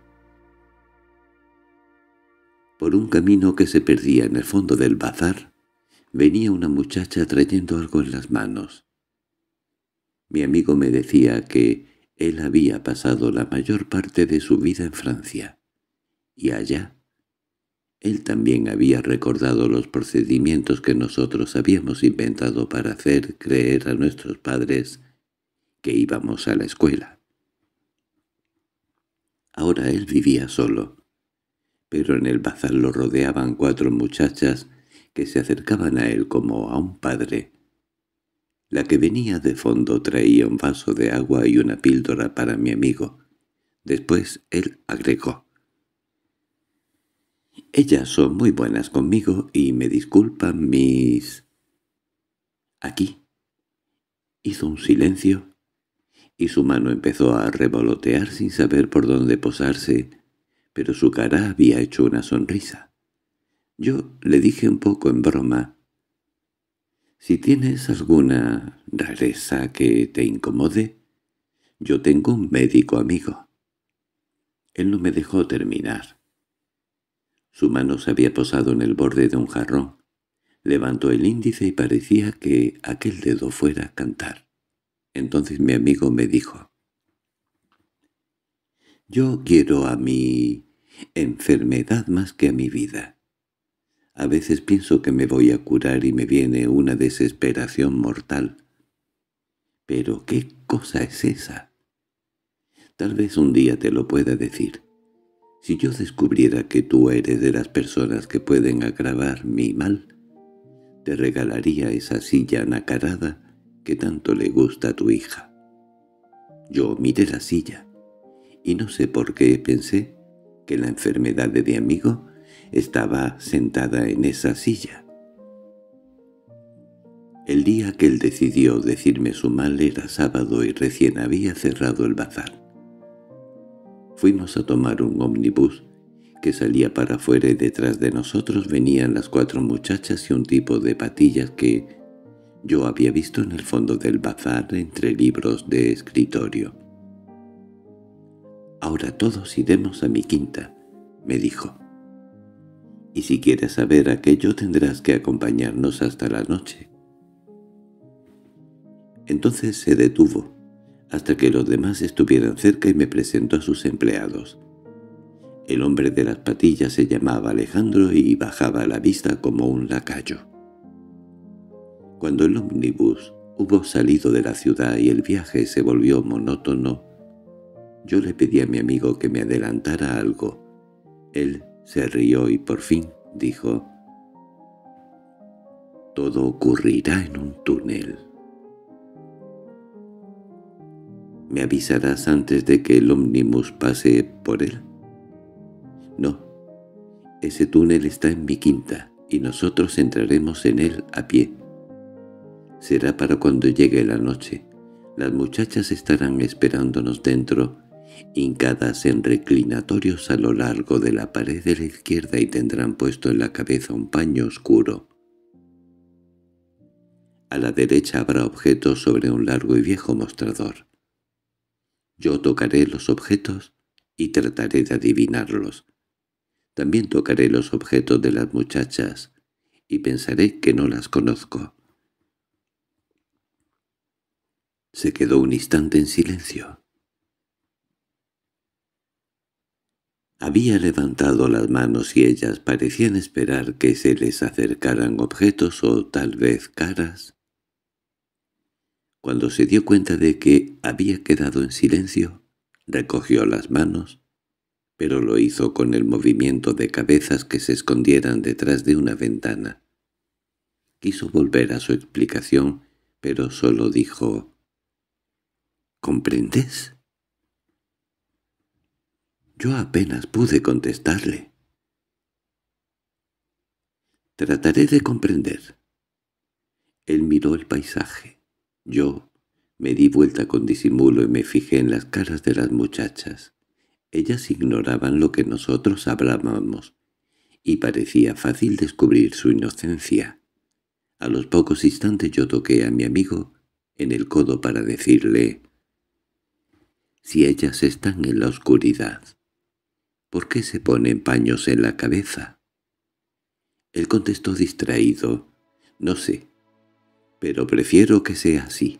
Por un camino que se perdía en el fondo del bazar, venía una muchacha trayendo algo en las manos. Mi amigo me decía que él había pasado la mayor parte de su vida en Francia, y allá él también había recordado los procedimientos que nosotros habíamos inventado para hacer creer a nuestros padres que íbamos a la escuela. Ahora él vivía solo, pero en el bazar lo rodeaban cuatro muchachas que se acercaban a él como a un padre. La que venía de fondo traía un vaso de agua y una píldora para mi amigo. Después él agregó: «Ellas son muy buenas conmigo y me disculpan mis...» Aquí hizo un silencio y su mano empezó a revolotear sin saber por dónde posarse, pero su cara había hecho una sonrisa. Yo le dije un poco en broma: «Si tienes alguna rareza que te incomode, yo tengo un médico amigo». Él no me dejó terminar. Su mano se había posado en el borde de un jarrón. Levantó el índice y parecía que aquel dedo fuera a cantar. Entonces mi amigo me dijo: «Yo quiero a mi enfermedad más que a mi vida. A veces pienso que me voy a curar y me viene una desesperación mortal. Pero ¿qué cosa es esa? Tal vez un día te lo pueda decir. Si yo descubriera que tú eres de las personas que pueden agravar mi mal, te regalaría esa silla nacarada que tanto le gusta a tu hija». Yo miré la silla, y no sé por qué pensé que la enfermedad de mi amigo estaba sentada en esa silla. El día que él decidió decirme su mal era sábado y recién había cerrado el bazar. Fuimos a tomar un ómnibus que salía para afuera y detrás de nosotros venían las cuatro muchachas y un tipo de patillas que yo había visto en el fondo del bazar entre libros de escritorio. «Ahora todos iremos a mi quinta», me dijo. «Y si quieres saber aquello tendrás que acompañarnos hasta la noche». Entonces se detuvo, hasta que los demás estuvieran cerca y me presentó a sus empleados. El hombre de las patillas se llamaba Alejandro y bajaba la vista como un lacayo. Cuando el ómnibus hubo salido de la ciudad y el viaje se volvió monótono, yo le pedí a mi amigo que me adelantara algo. Él se rió y por fin dijo: «Todo ocurrirá en un túnel. ¿Me avisarás antes de que el ómnibus pase por él?» «No, Ese túnel está en mi quinta, y nosotros entraremos en él a pie. Será para cuando llegue la noche. Las muchachas estarán esperándonos dentro, hincadas en reclinatorios a lo largo de la pared de la izquierda, y tendrán puesto en la cabeza un paño oscuro. A la derecha habrá objetos sobre un largo y viejo mostrador. Yo tocaré los objetos y trataré de adivinarlos. También tocaré los objetos de las muchachas y pensaré que no las conozco. Se quedó un instante en silencio. Había levantado las manos y ellas parecían esperar que se les acercaran objetos o tal vez caras. Cuando se dio cuenta de que había quedado en silencio, recogió las manos, pero lo hizo con el movimiento de cabezas que se escondieran detrás de una ventana. Quiso volver a su explicación, pero solo dijo: «¿Comprendes?». Yo apenas pude contestarle. «Trataré de comprender». Él miró el paisaje. Yo me di vuelta con disimulo y me fijé en las caras de las muchachas. Ellas ignoraban lo que nosotros hablábamos, y parecía fácil descubrir su inocencia. A los pocos instantes yo toqué a mi amigo en el codo para decirle: «Si ellas están en la oscuridad, ¿por qué se ponen paños en la cabeza?». Él contestó distraído: «No sé, pero prefiero que sea así».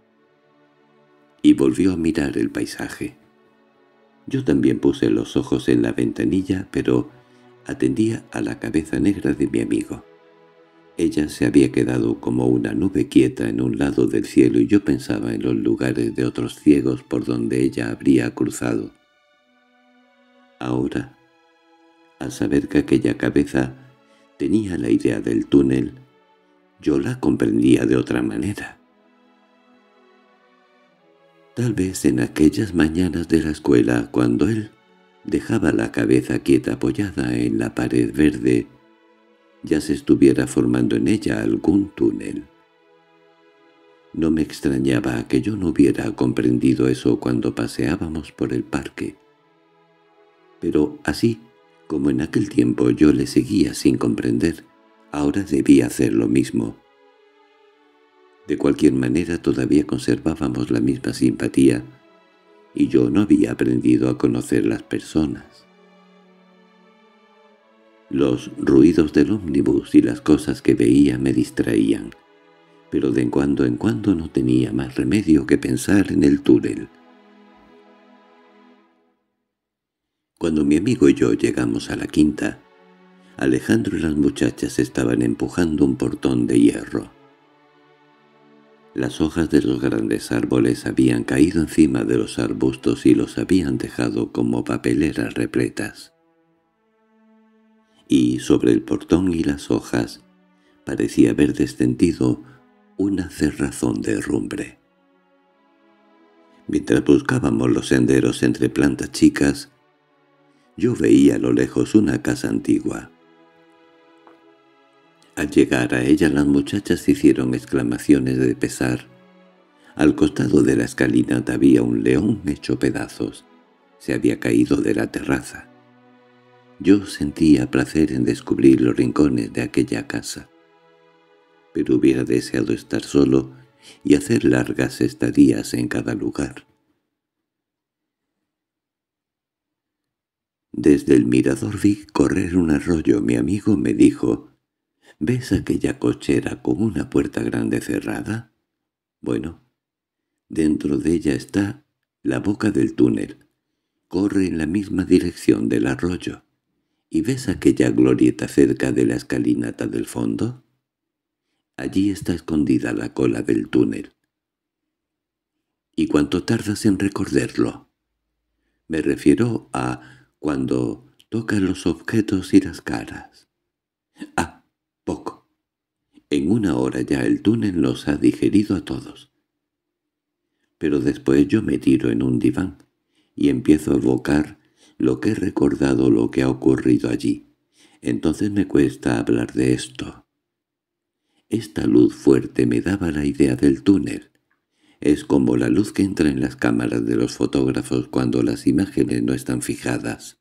Y volvió a mirar el paisaje. Yo también puse los ojos en la ventanilla, pero atendía a la cabeza negra de mi amigo. Ella se había quedado como una nube quieta en un lado del cielo, y yo pensaba en los lugares de otros ciegos por donde ella habría cruzado. Ahora, al saber que aquella cabeza tenía la idea del túnel, yo la comprendía de otra manera. Tal vez en aquellas mañanas de la escuela, cuando él dejaba la cabeza quieta apoyada en la pared verde, ya se estuviera formando en ella algún túnel. No me extrañaba que yo no hubiera comprendido eso cuando paseábamos por el parque. Pero así como en aquel tiempo yo le seguía sin comprender, ahora debía hacer lo mismo. De cualquier manera todavía conservábamos la misma simpatía, y yo no había aprendido a conocer las personas. Los ruidos del ómnibus y las cosas que veía me distraían, pero de cuando en cuando no tenía más remedio que pensar en el túnel. Cuando mi amigo y yo llegamos a la quinta, Alejandro y las muchachas estaban empujando un portón de hierro. Las hojas de los grandes árboles habían caído encima de los arbustos y los habían dejado como papeleras repletas. Y sobre el portón y las hojas parecía haber descendido una cerrazón de herrumbre. Mientras buscábamos los senderos entre plantas chicas, yo veía a lo lejos una casa antigua. Al llegar a ella las muchachas hicieron exclamaciones de pesar. Al costado de la escalinata había un león hecho pedazos. Se había caído de la terraza. Yo sentía placer en descubrir los rincones de aquella casa, pero hubiera deseado estar solo y hacer largas estadías en cada lugar. Desde el mirador vi correr un arroyo. Mi amigo me dijo: «¿Ves aquella cochera con una puerta grande cerrada? Bueno, dentro de ella está la boca del túnel. Corre en la misma dirección del arroyo. ¿Y ves aquella glorieta cerca de la escalinata del fondo? Allí está escondida la cola del túnel». «¿Y cuánto tardas en recorrerlo?». «Me refiero a cuando tocas los objetos y las caras». «Ah, poco. En una hora ya el túnel nos ha digerido a todos». Pero después yo me tiro en un diván y empiezo a evocar lo que he recordado, lo que ha ocurrido allí. Entonces me cuesta hablar de esto. Esta luz fuerte me daba la idea del túnel. Es como la luz que entra en las cámaras de los fotógrafos cuando las imágenes no están fijadas.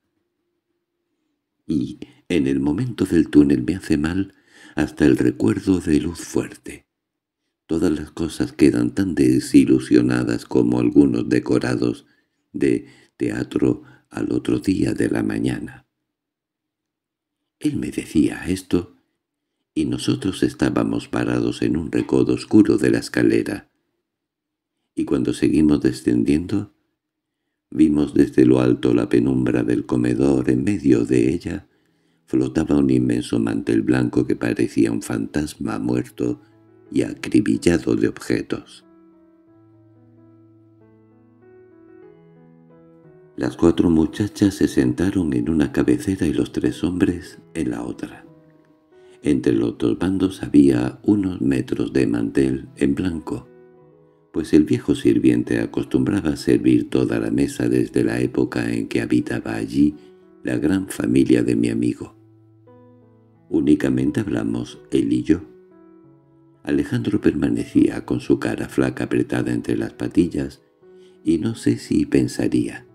Y en el momento del túnel me hace mal hasta el recuerdo de luz fuerte. Todas las cosas quedan tan desilusionadas como algunos decorados de teatro al otro día de la mañana. Él me decía esto, y nosotros estábamos parados en un recodo oscuro de la escalera. Y cuando seguimos descendiendo, vimos desde lo alto la penumbra del comedor. En medio de ella flotaba un inmenso mantel blanco que parecía un fantasma muerto y acribillado de objetos. Las cuatro muchachas se sentaron en una cabecera y los tres hombres en la otra. Entre los dos bandos había unos metros de mantel en blanco, pues el viejo sirviente acostumbraba a servir toda la mesa desde la época en que habitaba allí la gran familia de mi amigo. Únicamente hablamos él y yo. Alejandro permanecía con su cara flaca apretada entre las patillas y no sé si pensaría.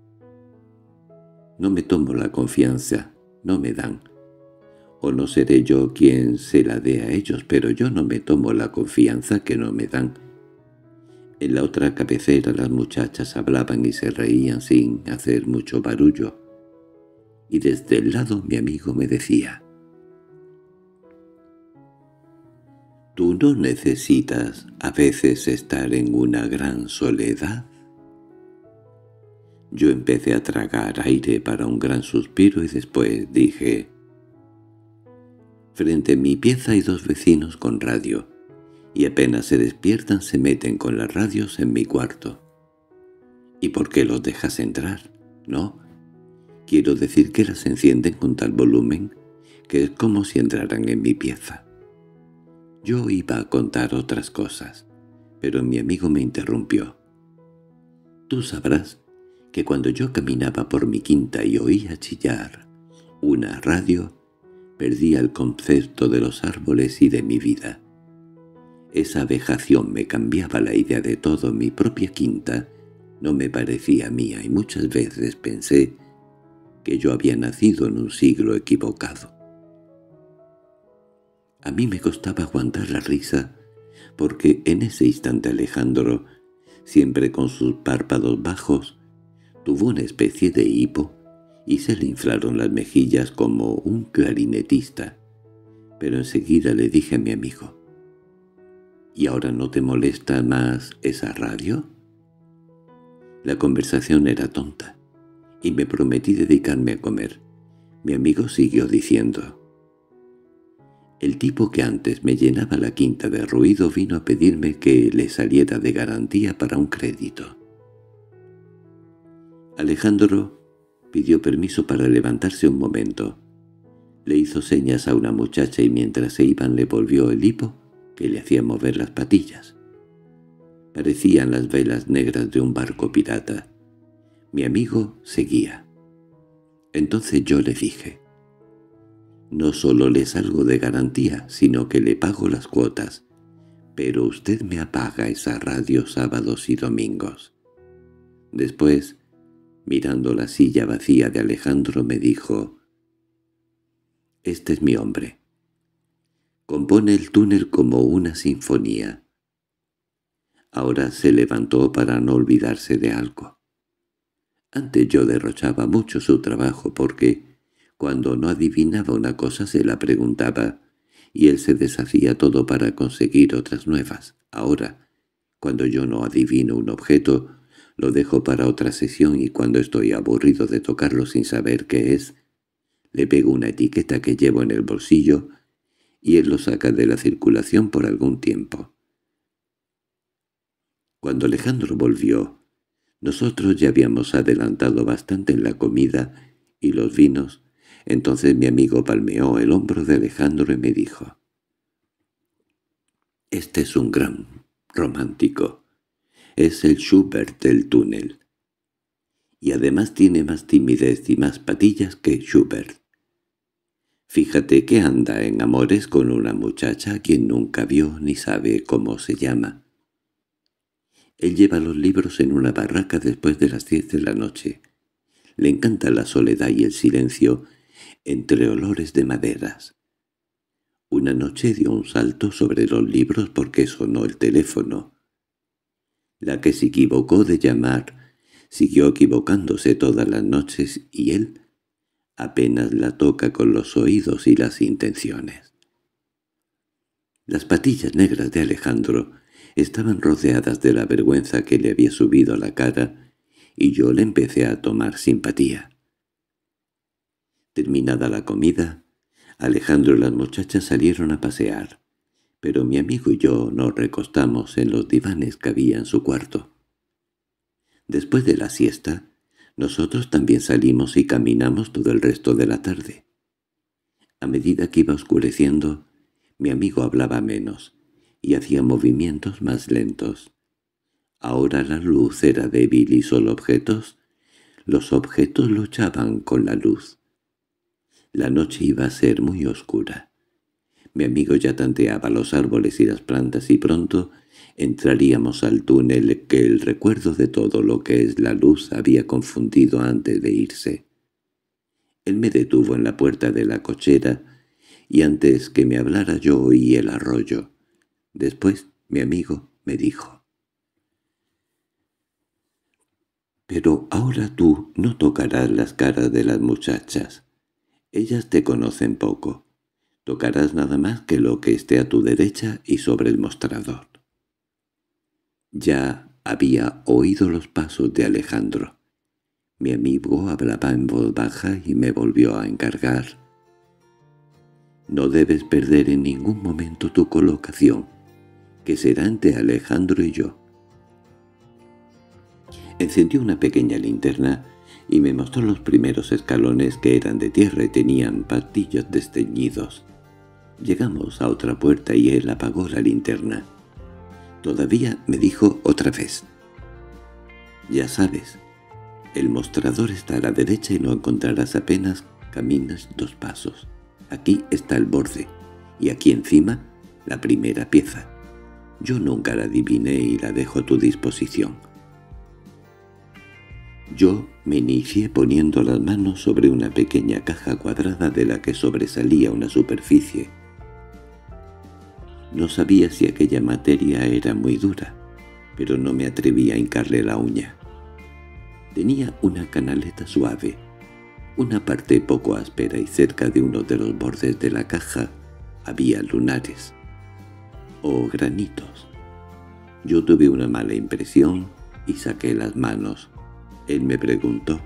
No me tomo la confianza, no me dan. O no seré yo quien se la dé a ellos, pero yo no me tomo la confianza que no me dan. En la otra cabecera las muchachas hablaban y se reían sin hacer mucho barullo. Y desde el lado mi amigo me decía: «¿Tú no necesitas a veces estar en una gran soledad?» Yo empecé a tragar aire para un gran suspiro y después dije: «Frente a mi pieza hay dos vecinos con radio, y apenas se despiertan se meten con las radios en mi cuarto. ¿Y por qué los dejas entrar? ¿No? Quiero decir que las encienden con tal volumen que es como si entraran en mi pieza». Yo iba a contar otras cosas, pero mi amigo me interrumpió. «Tú sabrás que cuando yo caminaba por mi quinta y oía chillar una radio, perdía el concepto de los árboles y de mi vida. Esa vejación me cambiaba la idea de todo. Mi propia quinta no me parecía mía y muchas veces pensé que yo había nacido en un siglo equivocado». A mí me costaba aguantar la risa, porque en ese instante Alejandro, siempre con sus párpados bajos, tuvo una especie de hipo y se le inflaron las mejillas como un clarinetista. Pero enseguida le dije a mi amigo: «¿Y ahora no te molesta más esa radio?» La conversación era tonta, y me prometí dedicarme a comer. Mi amigo siguió diciendo: «El tipo que antes me llenaba la quinta de ruido vino a pedirme que le saliera de garantía para un crédito». Alejandro pidió permiso para levantarse un momento. Le hizo señas a una muchacha y mientras se iban le volvió el hipo que le hacía mover las patillas. Parecían las velas negras de un barco pirata. Mi amigo seguía. Entonces yo le dije: «No solo le salgo de garantía, sino que le pago las cuotas, pero usted me apaga esa radio sábados y domingos». Después, mirando la silla vacía de Alejandro, me dijo: «Este es mi hombre. Compone el túnel como una sinfonía». Ahora se levantó para no olvidarse de algo. Antes yo derrochaba mucho su trabajo porque, cuando no adivinaba una cosa se la preguntaba, y él se deshacía todo para conseguir otras nuevas. Ahora, cuando yo no adivino un objeto, lo dejo para otra sesión y cuando estoy aburrido de tocarlo sin saber qué es, le pego una etiqueta que llevo en el bolsillo y él lo saca de la circulación por algún tiempo. Cuando Alejandro volvió, nosotros ya habíamos adelantado bastante en la comida y los vinos. Entonces mi amigo palmeó el hombro de Alejandro y me dijo: «Este es un gran romántico. Es el Schubert del túnel. Y además tiene más timidez y más patillas que Schubert». Fíjate que anda en amores con una muchacha a quien nunca vio ni sabe cómo se llama. Él lleva los libros en una barraca después de las diez de la noche. Le encanta la soledad y el silencio entre olores de maderas. Una noche dio un salto sobre los libros porque sonó el teléfono. La que se equivocó de llamar siguió equivocándose todas las noches y él apenas la toca con los oídos y las intenciones. Las patillas negras de Alejandro estaban rodeadas de la vergüenza que le había subido a la cara y yo le empecé a tomar simpatía. Terminada la comida, Alejandro y las muchachas salieron a pasear, pero mi amigo y yo nos recostamos en los divanes que había en su cuarto. Después de la siesta, nosotros también salimos y caminamos todo el resto de la tarde. A medida que iba oscureciendo, mi amigo hablaba menos y hacía movimientos más lentos. Ahora la luz era débil y solo objetos. Los objetos luchaban con la luz. La noche iba a ser muy oscura. Mi amigo ya tanteaba los árboles y las plantas y pronto entraríamos al túnel que el recuerdo de todo lo que es la luz había confundido antes de irse. Él me detuvo en la puerta de la cochera y antes que me hablara yo oí el arroyo. Después mi amigo me dijo: «Pero ahora tú no tocarás las caras de las muchachas. Ellas te conocen poco. Tocarás nada más que lo que esté a tu derecha y sobre el mostrador». Ya había oído los pasos de Alejandro. Mi amigo hablaba en voz baja y me volvió a encargar: «No debes perder en ningún momento tu colocación, que será entre Alejandro y yo». Encendió una pequeña linterna y me mostró los primeros escalones que eran de tierra y tenían pastillos desteñidos. Llegamos a otra puerta y él apagó la linterna. Todavía me dijo otra vez: «Ya sabes, el mostrador está a la derecha y lo encontrarás apenas caminas dos pasos. Aquí está el borde, y aquí encima la primera pieza. Yo nunca la adiviné y la dejo a tu disposición». Yo me inicié poniendo las manos sobre una pequeña caja cuadrada de la que sobresalía una superficie. No sabía si aquella materia era muy dura, pero no me atreví a hincarle la uña. Tenía una canaleta suave, una parte poco áspera y cerca de uno de los bordes de la caja había lunares o granitos. Yo tuve una mala impresión y saqué las manos. Él me preguntó: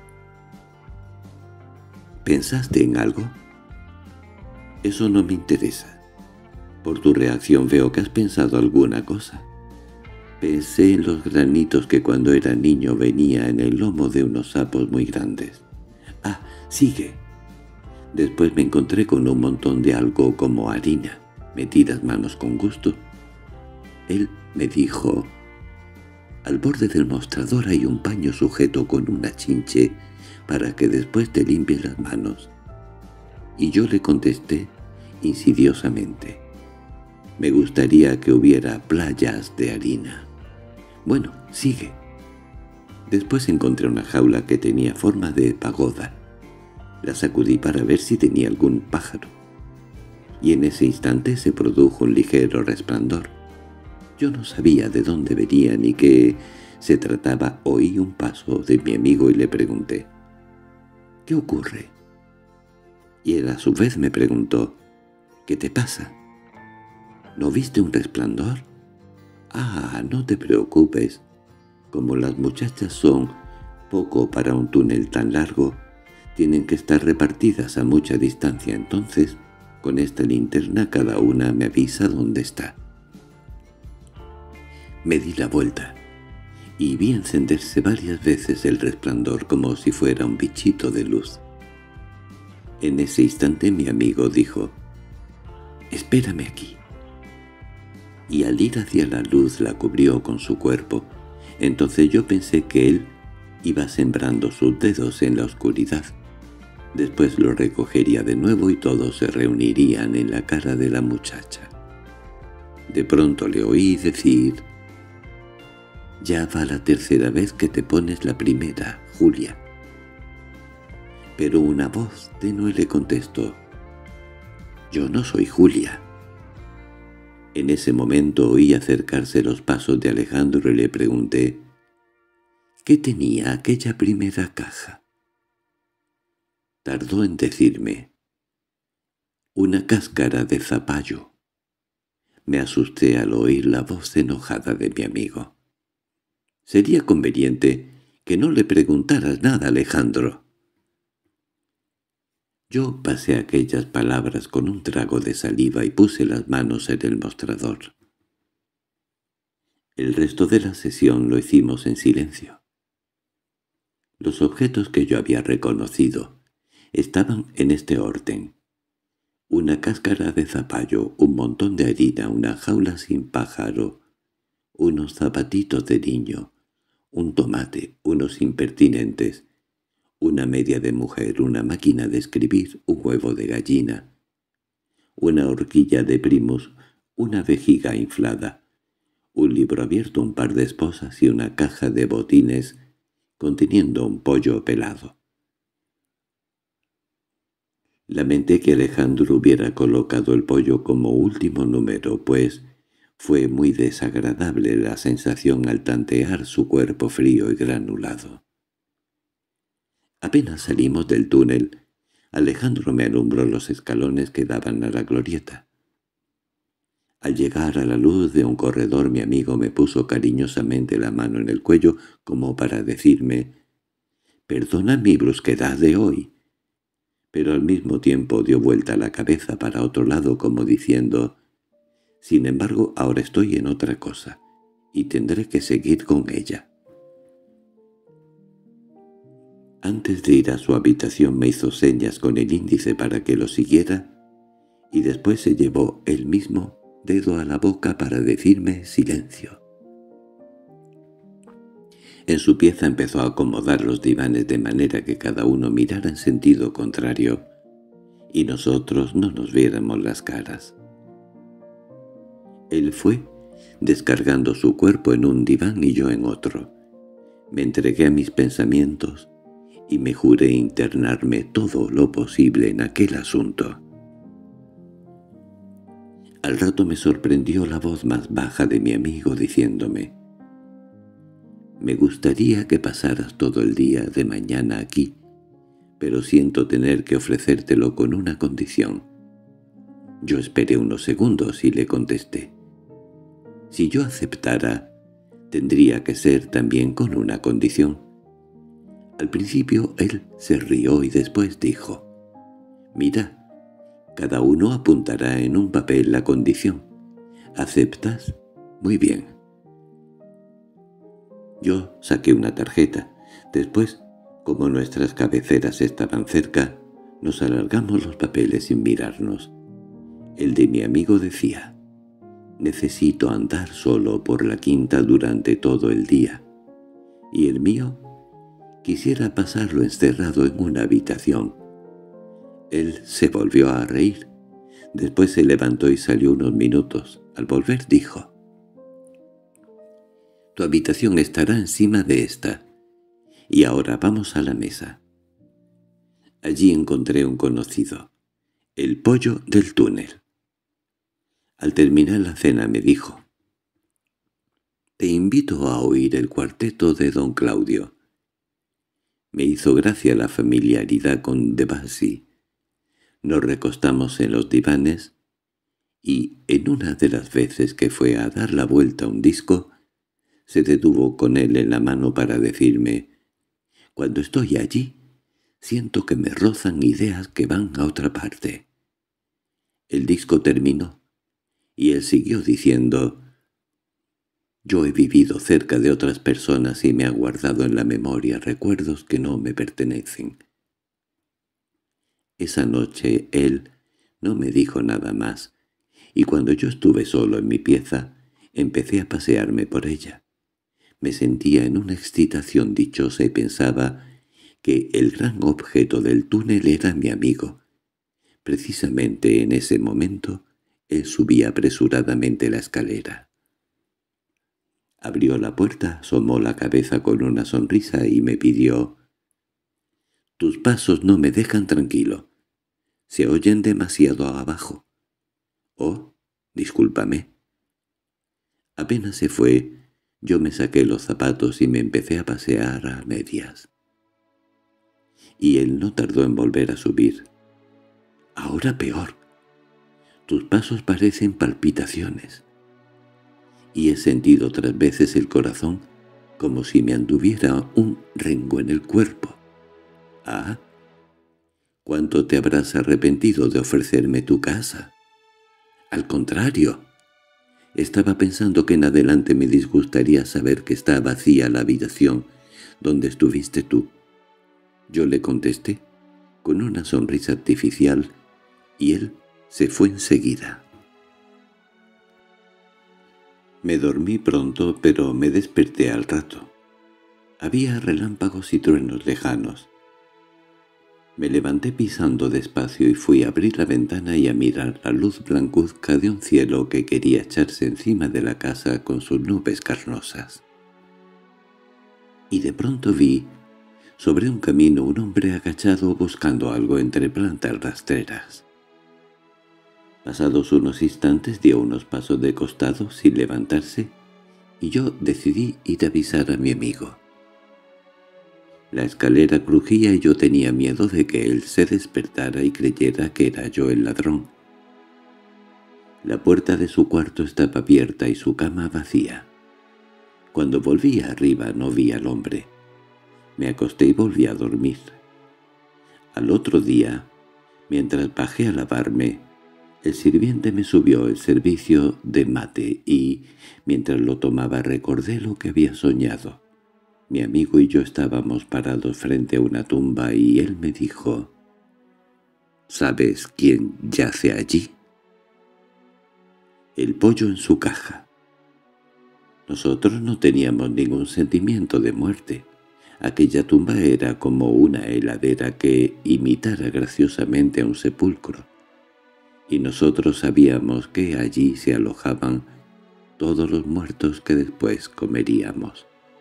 «¿Pensaste en algo?» «Eso no me interesa. Por tu reacción veo que has pensado alguna cosa». Pensé en los granitos que cuando era niño venía en el lomo de unos sapos muy grandes. «Ah, sigue». Después me encontré con un montón de algo como harina. Metí las manos con gusto. Él me dijo: «Al borde del mostrador hay un paño sujeto con una chinche para que después te limpies las manos». Y yo le contesté insidiosamente: «Me gustaría que hubiera playas de harina». «Bueno, sigue». Después encontré una jaula que tenía forma de pagoda. La sacudí para ver si tenía algún pájaro. Y en ese instante se produjo un ligero resplandor. Yo no sabía de dónde venía ni qué se trataba. Oí un paso de mi amigo y le pregunté: «¿Qué ocurre?» Y él a su vez me preguntó: «¿Qué te pasa? ¿No viste un resplandor?» «Ah, no te preocupes. Como las muchachas son poco para un túnel tan largo, tienen que estar repartidas a mucha distancia, entonces con esta linterna cada una me avisa dónde está». Me di la vuelta y vi encenderse varias veces el resplandor como si fuera un bichito de luz. En ese instante mi amigo dijo: «Espérame aquí». Y al ir hacia la luz la cubrió con su cuerpo. Entonces yo pensé que él iba sembrando sus dedos en la oscuridad. Después lo recogería de nuevo y todos se reunirían en la cara de la muchacha. De pronto le oí decir: «Ya va la tercera vez que te pones la primera, Julia». Pero una voz tenue le contestó: «Yo no soy Julia». En ese momento oí acercarse los pasos de Alejandro y le pregunté: «¿Qué tenía aquella primera caja?». Tardó en decirme: «Una cáscara de zapallo». Me asusté al oír la voz enojada de mi amigo. «Sería conveniente que no le preguntaras nada, Alejandro». Yo pasé aquellas palabras con un trago de saliva y puse las manos en el mostrador. El resto de la sesión lo hicimos en silencio. Los objetos que yo había reconocido estaban en este orden: una cáscara de zapallo, un montón de harina, una jaula sin pájaro, unos zapatitos de niño, un tomate, unos impertinentes, una media de mujer, una máquina de escribir, un huevo de gallina, una horquilla de primos, una vejiga inflada, un libro abierto, un par de esposas y una caja de botines conteniendo un pollo pelado. Lamenté que Alejandro hubiera colocado el pollo como último número, pues fue muy desagradable la sensación al tantear su cuerpo frío y granulado. Apenas salimos del túnel, Alejandro me alumbró los escalones que daban a la glorieta. Al llegar a la luz de un corredor, mi amigo me puso cariñosamente la mano en el cuello como para decirme: «Perdona mi brusquedad de hoy», pero al mismo tiempo dio vuelta la cabeza para otro lado como diciendo: «Sin embargo, ahora estoy en otra cosa, y tendré que seguir con ella». Antes de ir a su habitación me hizo señas con el índice para que lo siguiera, y después se llevó él mismo dedo a la boca para decirme silencio. En su pieza empezó a acomodar los divanes de manera que cada uno mirara en sentido contrario, y nosotros no nos viéramos las caras. Él fue descargando su cuerpo en un diván y yo en otro. Me entregué a mis pensamientos y me juré internarme todo lo posible en aquel asunto. Al rato me sorprendió la voz más baja de mi amigo diciéndome: «Me gustaría que pasaras todo el día de mañana aquí, pero siento tener que ofrecértelo con una condición». Yo esperé unos segundos y le contesté: «Si yo aceptara, tendría que ser también con una condición». Al principio él se rió y después dijo: «Mira, cada uno apuntará en un papel la condición. ¿Aceptas? Muy bien». Yo saqué una tarjeta. Después, como nuestras cabeceras estaban cerca, nos alargamos los papeles sin mirarnos. El de mi amigo decía: «Necesito andar solo por la quinta durante todo el día». Y el mío: «Quisiera pasarlo encerrado en una habitación». Él se volvió a reír. Después se levantó y salió unos minutos. Al volver dijo: «Tu habitación estará encima de esta. Y ahora vamos a la mesa». Allí encontré un conocido, el pollo del túnel. Al terminar la cena me dijo: «Te invito a oír el cuarteto de don Claudio». Me hizo gracia la familiaridad con Debussy. Nos recostamos en los divanes, y en una de las veces que fue a dar la vuelta a un disco, se detuvo con él en la mano para decirme: «Cuando estoy allí, siento que me rozan ideas que van a otra parte». El disco terminó, y él siguió diciendo: «Yo he vivido cerca de otras personas y me ha guardado en la memoria recuerdos que no me pertenecen». Esa noche él no me dijo nada más, y cuando yo estuve solo en mi pieza, empecé a pasearme por ella. Me sentía en una excitación dichosa y pensaba que el gran objeto del túnel era mi amigo. Precisamente en ese momento, él subía apresuradamente la escalera. Abrió la puerta, asomó la cabeza con una sonrisa y me pidió: «Tus pasos no me dejan tranquilo. Se oyen demasiado abajo». «Oh, discúlpame». Apenas se fue, yo me saqué los zapatos y me empecé a pasear a medias. Y él no tardó en volver a subir. «Ahora peor. Tus pasos parecen palpitaciones. Y he sentido otras veces el corazón como si me anduviera un rengo en el cuerpo». «Ah, ¿cuánto te habrás arrepentido de ofrecerme tu casa?» «Al contrario. Estaba pensando que en adelante me disgustaría saber que está vacía la habitación donde estuviste tú». Yo le contesté, con una sonrisa artificial, y él se fue enseguida. Me dormí pronto, pero me desperté al rato. Había relámpagos y truenos lejanos. Me levanté pisando despacio y fui a abrir la ventana y a mirar la luz blancuzca de un cielo que quería echarse encima de la casa con sus nubes carnosas. Y de pronto vi, sobre un camino, un hombre agachado buscando algo entre plantas rastreras. Pasados unos instantes dio unos pasos de costado sin levantarse, y yo decidí ir a avisar a mi amigo. La escalera crujía y yo tenía miedo de que él se despertara y creyera que era yo el ladrón. La puerta de su cuarto estaba abierta y su cama vacía. Cuando volví arriba no vi al hombre. Me acosté y volví a dormir. Al otro día, mientras bajé a lavarme, el sirviente me subió el servicio de mate y, mientras lo tomaba, recordé lo que había soñado. Mi amigo y yo estábamos parados frente a una tumba y él me dijo: «¿Sabes quién yace allí?» «El pollo en su caja». Nosotros no teníamos ningún sentimiento de muerte. Aquella tumba era como una heladera que imitara graciosamente a un sepulcro. Y nosotros sabíamos que allí se alojaban todos los muertos que después comeríamos.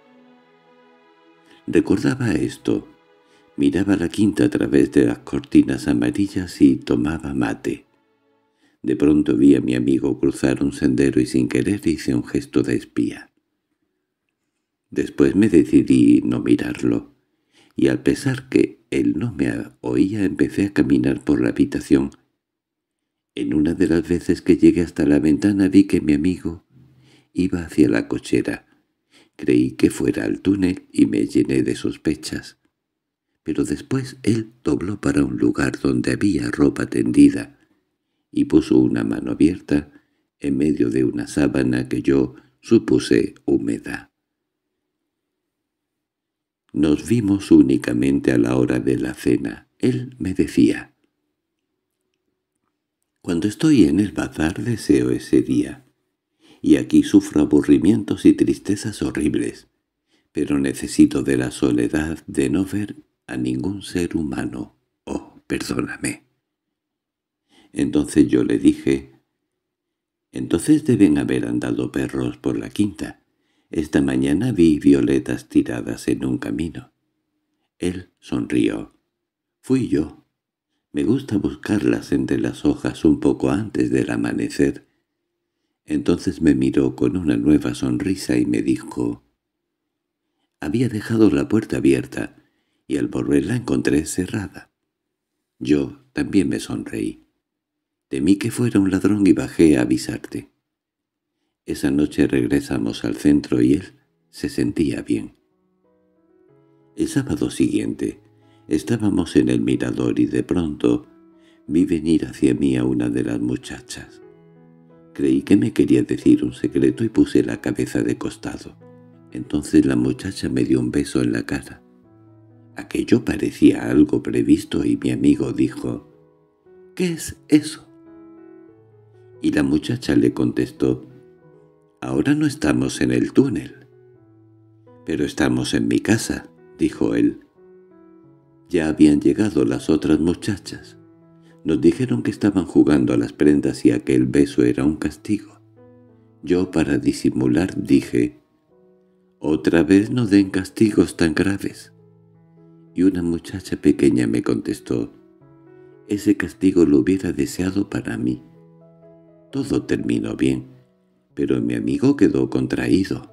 Recordaba esto, miraba la quinta a través de las cortinas amarillas y tomaba mate. De pronto vi a mi amigo cruzar un sendero y sin querer hice un gesto de espía. Después me decidí no mirarlo, y al pesar que él no me oía empecé a caminar por la habitación. En una de las veces que llegué hasta la ventana vi que mi amigo iba hacia la cochera. Creí que fuera al túnel y me llené de sospechas. Pero después él dobló para un lugar donde había ropa tendida y puso una mano abierta en medio de una sábana que yo supuse húmeda. Nos vimos únicamente a la hora de la cena. Él me decía: «Cuando estoy en el bazar deseo ese día, y aquí sufro aburrimientos y tristezas horribles, pero necesito de la soledad de no ver a ningún ser humano. Oh, perdóname». Entonces yo le dije: «Entonces deben haber andado perros por la quinta. Esta mañana vi violetas tiradas en un camino». Él sonrió. «Fui yo. Me gusta buscarlas entre las hojas un poco antes del amanecer». Entonces me miró con una nueva sonrisa y me dijo: «Había dejado la puerta abierta, y al volver la encontré cerrada». Yo también me sonreí. Temí que fuera un ladrón y bajé a avisarte. Esa noche regresamos al centro y él se sentía bien. El sábado siguiente estábamos en el mirador y de pronto vi venir hacia mí a una de las muchachas. Creí que me quería decir un secreto y puse la cabeza de costado. Entonces la muchacha me dio un beso en la cara. Aquello parecía algo previsto y mi amigo dijo: «¿Qué es eso?» Y la muchacha le contestó: «Ahora no estamos en el túnel». «Pero estamos en mi casa», dijo él. Ya habían llegado las otras muchachas. Nos dijeron que estaban jugando a las prendas y aquel beso era un castigo. Yo, para disimular, dije, «Otra vez no den castigos tan graves». Y una muchacha pequeña me contestó, «Ese castigo lo hubiera deseado para mí». Todo terminó bien, pero mi amigo quedó contraído.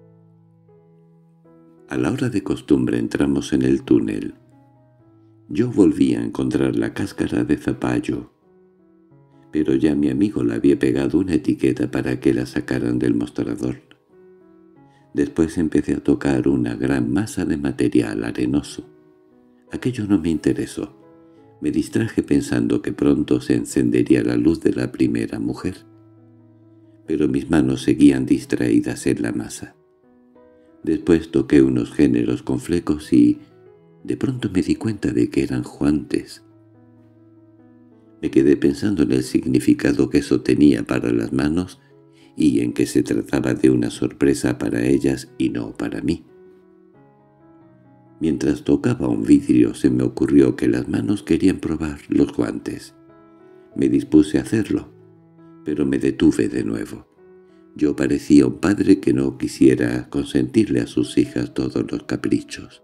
A la hora de costumbre entramos en el túnel. Yo volví a encontrar la cáscara de zapallo, pero ya mi amigo le había pegado una etiqueta para que la sacaran del mostrador. Después empecé a tocar una gran masa de material arenoso. Aquello no me interesó. Me distraje pensando que pronto se encendería la luz de la primera mujer. Pero mis manos seguían distraídas en la masa. Después toqué unos géneros con flecos y de pronto me di cuenta de que eran guantes. Me quedé pensando en el significado que eso tenía para las manos y en que se trataba de una sorpresa para ellas y no para mí. Mientras tocaba un vidrio se me ocurrió que las manos querían probar los guantes. Me dispuse a hacerlo, pero me detuve de nuevo. Yo parecía un padre que no quisiera consentirle a sus hijas todos los caprichos.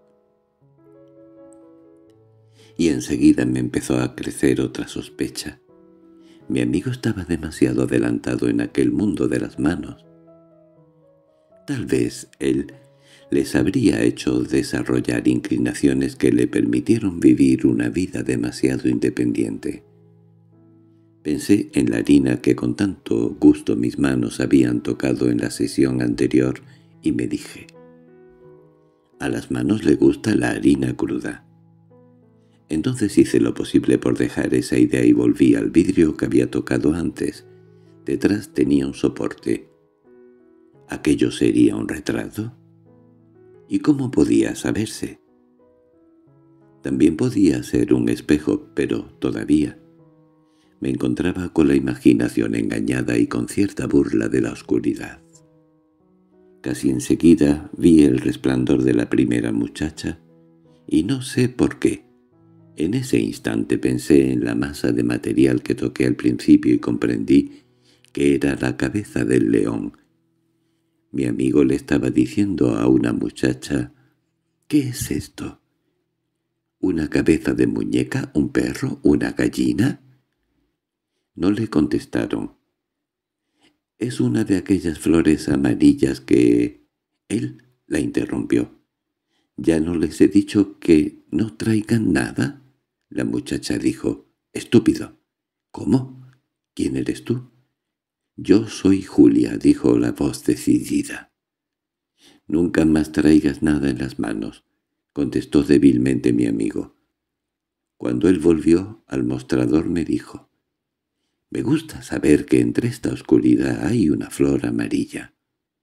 Y enseguida me empezó a crecer otra sospecha. Mi amigo estaba demasiado adelantado en aquel mundo de las manos. Tal vez él les habría hecho desarrollar inclinaciones que le permitieron vivir una vida demasiado independiente. Pensé en la harina que con tanto gusto mis manos habían tocado en la sesión anterior y me dije, «A las manos le gusta la harina cruda». Entonces hice lo posible por dejar esa idea y volví al vidrio que había tocado antes. Detrás tenía un soporte. ¿Aquello sería un retrato? ¿Y cómo podía saberse? También podía ser un espejo, pero todavía me encontraba con la imaginación engañada y con cierta burla de la oscuridad. Casi enseguida vi el resplandor de la primera muchacha, y no sé por qué. En ese instante pensé en la masa de material que toqué al principio y comprendí que era la cabeza del león. Mi amigo le estaba diciendo a una muchacha, «¿Qué es esto? ¿Una cabeza de muñeca? ¿Un perro? ¿Una gallina?» No le contestaron. «Es una de aquellas flores amarillas que...» Él la interrumpió. «¿Ya no les he dicho que no traigan nada?» La muchacha dijo, «Estúpido». «¿Cómo? ¿Quién eres tú?» «Yo soy Julia», dijo la voz decidida. «Nunca más traigas nada en las manos», contestó débilmente mi amigo. Cuando él volvió al mostrador me dijo, «Me gusta saber que entre esta oscuridad hay una flor amarilla».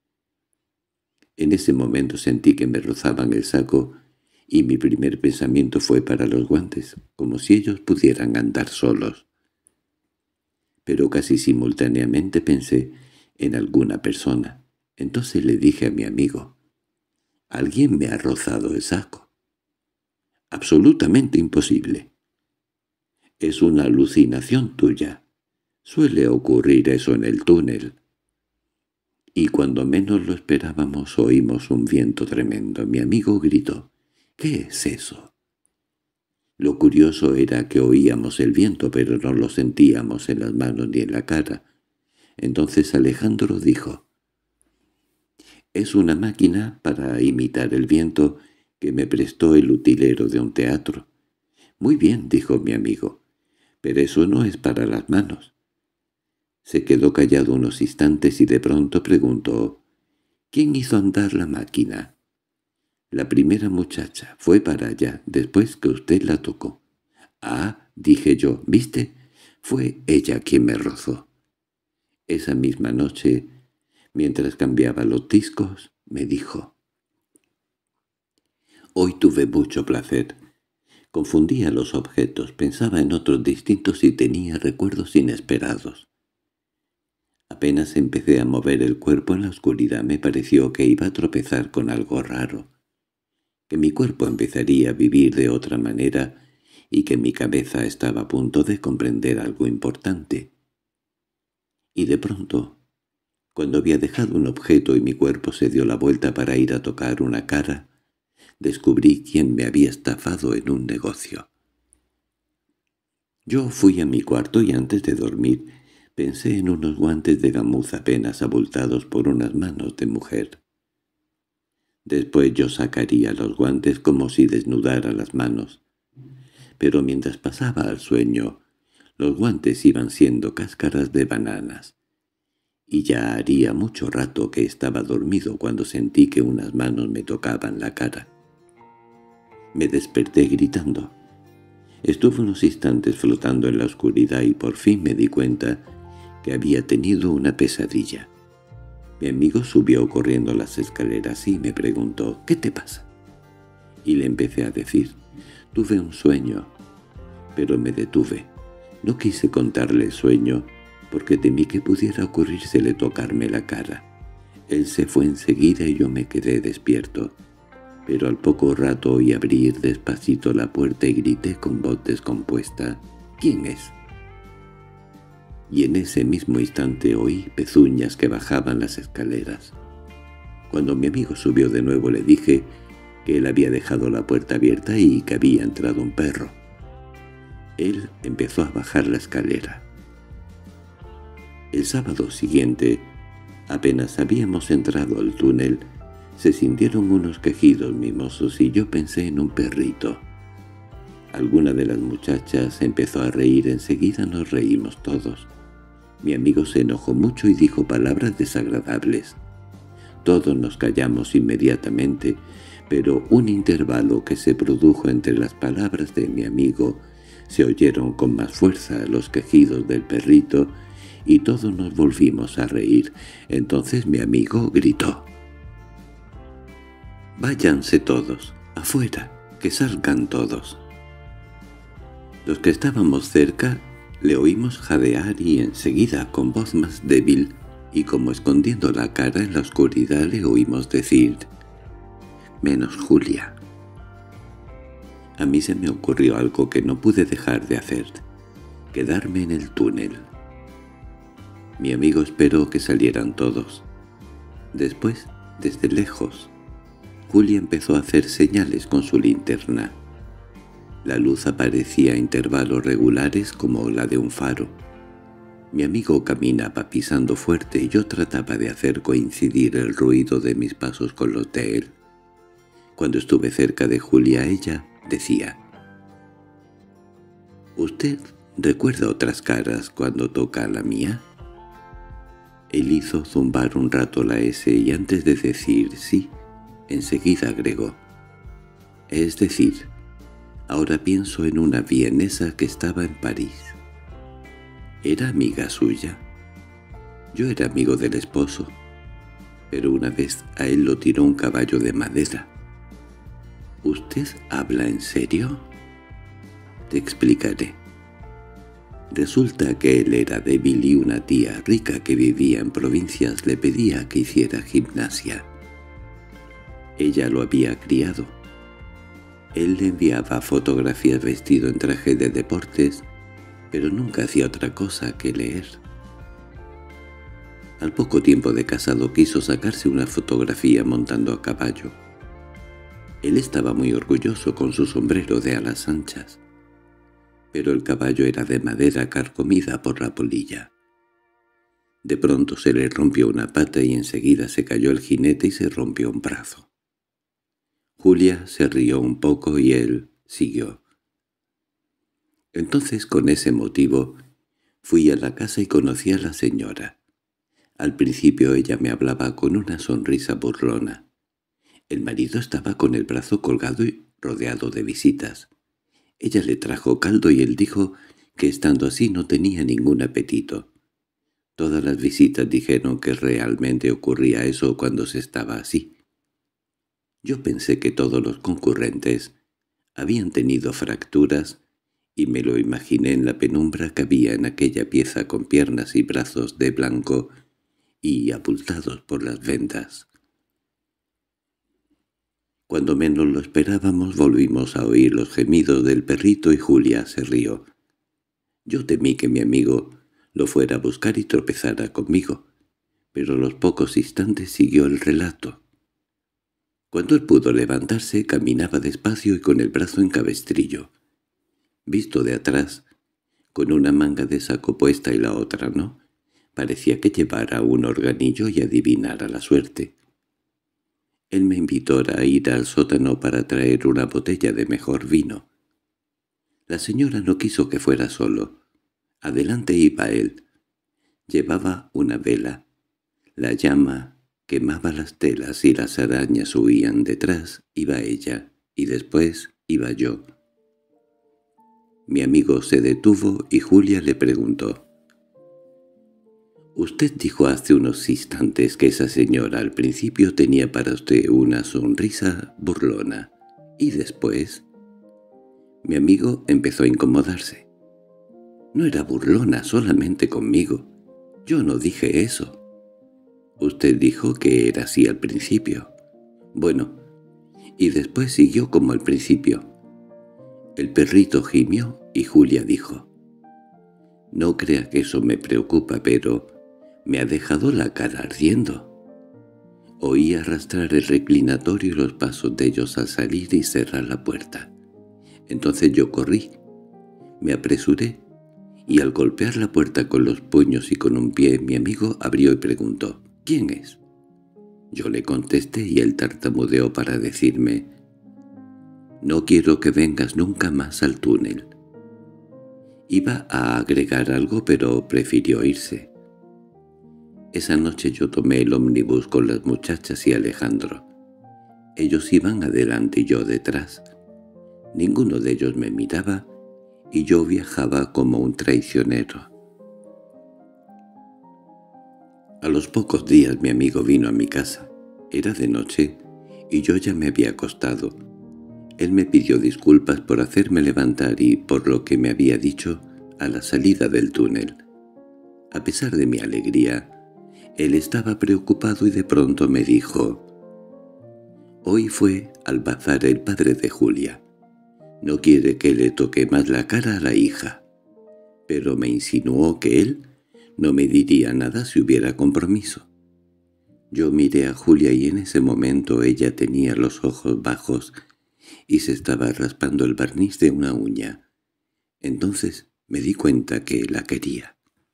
En ese momento sentí que me rozaban el saco y mi primer pensamiento fue para los guantes, como si ellos pudieran andar solos. Pero casi simultáneamente pensé en alguna persona. Entonces le dije a mi amigo, «Alguien me ha rozado el saco». «Absolutamente imposible». «Es una alucinación tuya. Suele ocurrir eso en el túnel». Y cuando menos lo esperábamos oímos un viento tremendo. Mi amigo gritó, «¿Qué es eso?». Lo curioso era que oíamos el viento, pero no lo sentíamos en las manos ni en la cara. Entonces Alejandro dijo, «Es una máquina para imitar el viento que me prestó el utilero de un teatro». «Muy bien», dijo mi amigo, «pero eso no es para las manos». Se quedó callado unos instantes y de pronto preguntó, «¿Quién hizo andar la máquina?» «La primera muchacha. Fue para allá, después que usted la tocó». «Ah», dije yo, «¿viste? Fue ella quien me rozó». Esa misma noche, mientras cambiaba los discos, me dijo, «Hoy tuve mucho placer». Confundía los objetos, pensaba en otros distintos y tenía recuerdos inesperados. Apenas empecé a mover el cuerpo en la oscuridad me pareció que iba a tropezar con algo raro. que mi cuerpo empezaría a vivir de otra manera y que mi cabeza estaba a punto de comprender algo importante. Y de pronto, cuando había dejado un objeto y mi cuerpo se dio la vuelta para ir a tocar una cara, descubrí quién me había estafado en un negocio. Yo fui a mi cuarto y antes de dormir pensé en unos guantes de gamuza apenas abultados por unas manos de mujer. Después yo sacaría los guantes como si desnudara las manos. Pero mientras pasaba al sueño, los guantes iban siendo cáscaras de bananas. Y ya haría mucho rato que estaba dormido cuando sentí que unas manos me tocaban la cara. Me desperté gritando. Estuve unos instantes flotando en la oscuridad y por fin me di cuenta que había tenido una pesadilla. Mi amigo subió corriendo las escaleras y me preguntó, «¿Qué te pasa?». Y le empecé a decir, «Tuve un sueño», pero me detuve. No quise contarle el sueño porque temí que pudiera ocurrírsele tocarme la cara. Él se fue enseguida y yo me quedé despierto. Pero al poco rato oí abrir despacito la puerta y grité con voz descompuesta, «¿Quién es?». Y en ese mismo instante oí pezuñas que bajaban las escaleras. Cuando mi amigo subió de nuevo le dije que él había dejado la puerta abierta y que había entrado un perro. Él empezó a bajar la escalera. El sábado siguiente, apenas habíamos entrado al túnel, se sintieron unos quejidos mimosos y yo pensé en un perrito. Alguna de las muchachas empezó a reír, enseguida nos reímos todos. Mi amigo se enojó mucho y dijo palabras desagradables. Todos nos callamos inmediatamente, pero un intervalo que se produjo entre las palabras de mi amigo se oyeron con más fuerza los quejidos del perrito y todos nos volvimos a reír. Entonces mi amigo gritó, «¡Váyanse todos! ¡Afuera! ¡Que salgan todos!». Los que estábamos cerca le oímos jadear y enseguida, con voz más débil y como escondiendo la cara en la oscuridad, le oímos decir, «Menos Julia». A mí se me ocurrió algo que no pude dejar de hacer, quedarme en el túnel. Mi amigo esperó que salieran todos. Después, desde lejos, Julia empezó a hacer señales con su linterna. La luz aparecía a intervalos regulares como la de un faro. Mi amigo caminaba pisando fuerte y yo trataba de hacer coincidir el ruido de mis pasos con los de él. Cuando estuve cerca de Julia, ella decía, «¿Usted recuerda otras caras cuando toca a la mía?». Él hizo zumbar un rato la S y antes de decir «sí», enseguida agregó, «Es decir, ahora pienso en una vienesa que estaba en París». ¿Era amiga suya? Yo era amigo del esposo, pero una vez a él lo tiró un caballo de madera. ¿Usted habla en serio? Te explicaré. Resulta que él era débil y una tía rica que vivía en provincias le pedía que hiciera gimnasia. Ella lo había criado. Él le enviaba fotografías vestido en traje de deportes, pero nunca hacía otra cosa que leer. Al poco tiempo de casado quiso sacarse una fotografía montando a caballo. Él estaba muy orgulloso con su sombrero de alas anchas, pero el caballo era de madera carcomida por la polilla. De pronto se le rompió una pata y enseguida se cayó el jinete y se rompió un brazo. Julia se rió un poco y él siguió. Entonces, con ese motivo, fui a la casa y conocí a la señora. Al principio ella me hablaba con una sonrisa burlona. El marido estaba con el brazo colgado y rodeado de visitas. Ella le trajo caldo y él dijo que estando así no tenía ningún apetito. Todas las visitas dijeron que realmente ocurría eso cuando se estaba así. Yo pensé que todos los concurrentes habían tenido fracturas y me lo imaginé en la penumbra que había en aquella pieza con piernas y brazos de blanco y abultados por las vendas. Cuando menos lo esperábamos volvimos a oír los gemidos del perrito y Julia se rió. Yo temí que mi amigo lo fuera a buscar y tropezara conmigo, pero a los pocos instantes siguió el relato. Cuando él pudo levantarse, caminaba despacio y con el brazo en cabestrillo. Visto de atrás, con una manga de saco puesta y la otra no, parecía que llevara un organillo y adivinara la suerte. Él me invitó a ir al sótano para traer una botella de mejor vino. La señora no quiso que fuera solo. Adelante iba él. Llevaba una vela. La llama quemaba las telas y las arañas huían detrás. Iba ella, y después iba yo. Mi amigo se detuvo y Julia le preguntó: «Usted dijo hace unos instantes que esa señora al principio tenía para usted una sonrisa burlona. ¿Y después?» Mi amigo empezó a incomodarse. «No era burlona solamente conmigo. Yo no dije eso. Usted dijo que era así al principio. Bueno, y después siguió como al principio». El perrito gimió y Julia dijo: «No crea que eso me preocupa, pero me ha dejado la cara ardiendo». Oí arrastrar el reclinatorio y los pasos de ellos al salir y cerrar la puerta. Entonces yo corrí, me apresuré, y al golpear la puerta con los puños y con un pie, mi amigo abrió y preguntó: «¿Quién es?». Yo le contesté y él tartamudeó para decirme: «No quiero que vengas nunca más al túnel». Iba a agregar algo, pero prefirió irse. Esa noche yo tomé el ómnibus con las muchachas y Alejandro. Ellos iban adelante y yo detrás. Ninguno de ellos me miraba y yo viajaba como un traicionero. A los pocos días mi amigo vino a mi casa. Era de noche y yo ya me había acostado. Él me pidió disculpas por hacerme levantar y por lo que me había dicho a la salida del túnel. A pesar de mi alegría, él estaba preocupado y de pronto me dijo: «Hoy fue al bazar el padre de Julia. No quiere que le toque más la cara a la hija». Pero me insinuó que él no me diría nada si hubiera compromiso. Yo miré a Julia y en ese momento ella tenía los ojos bajos y se estaba raspando el barniz de una uña. Entonces me di cuenta que la quería.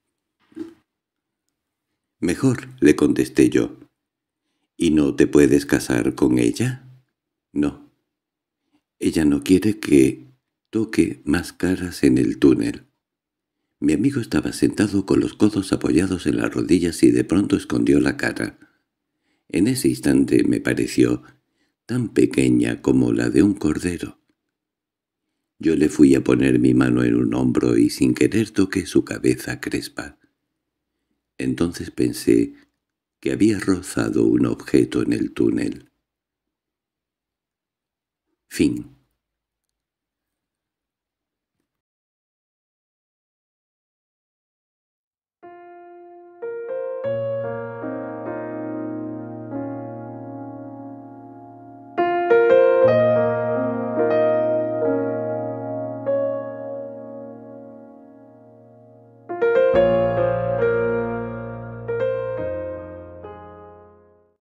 «Mejor», le contesté yo. «¿Y no te puedes casar con ella?» «No. Ella no quiere que toque más caras en el túnel». Mi amigo estaba sentado con los codos apoyados en las rodillas y de pronto escondió la cara. En ese instante me pareció tan pequeña como la de un cordero. Yo le fui a poner mi mano en un hombro y sin querer toqué su cabeza crespa. Entonces pensé que había rozado un objeto en el túnel. Fin.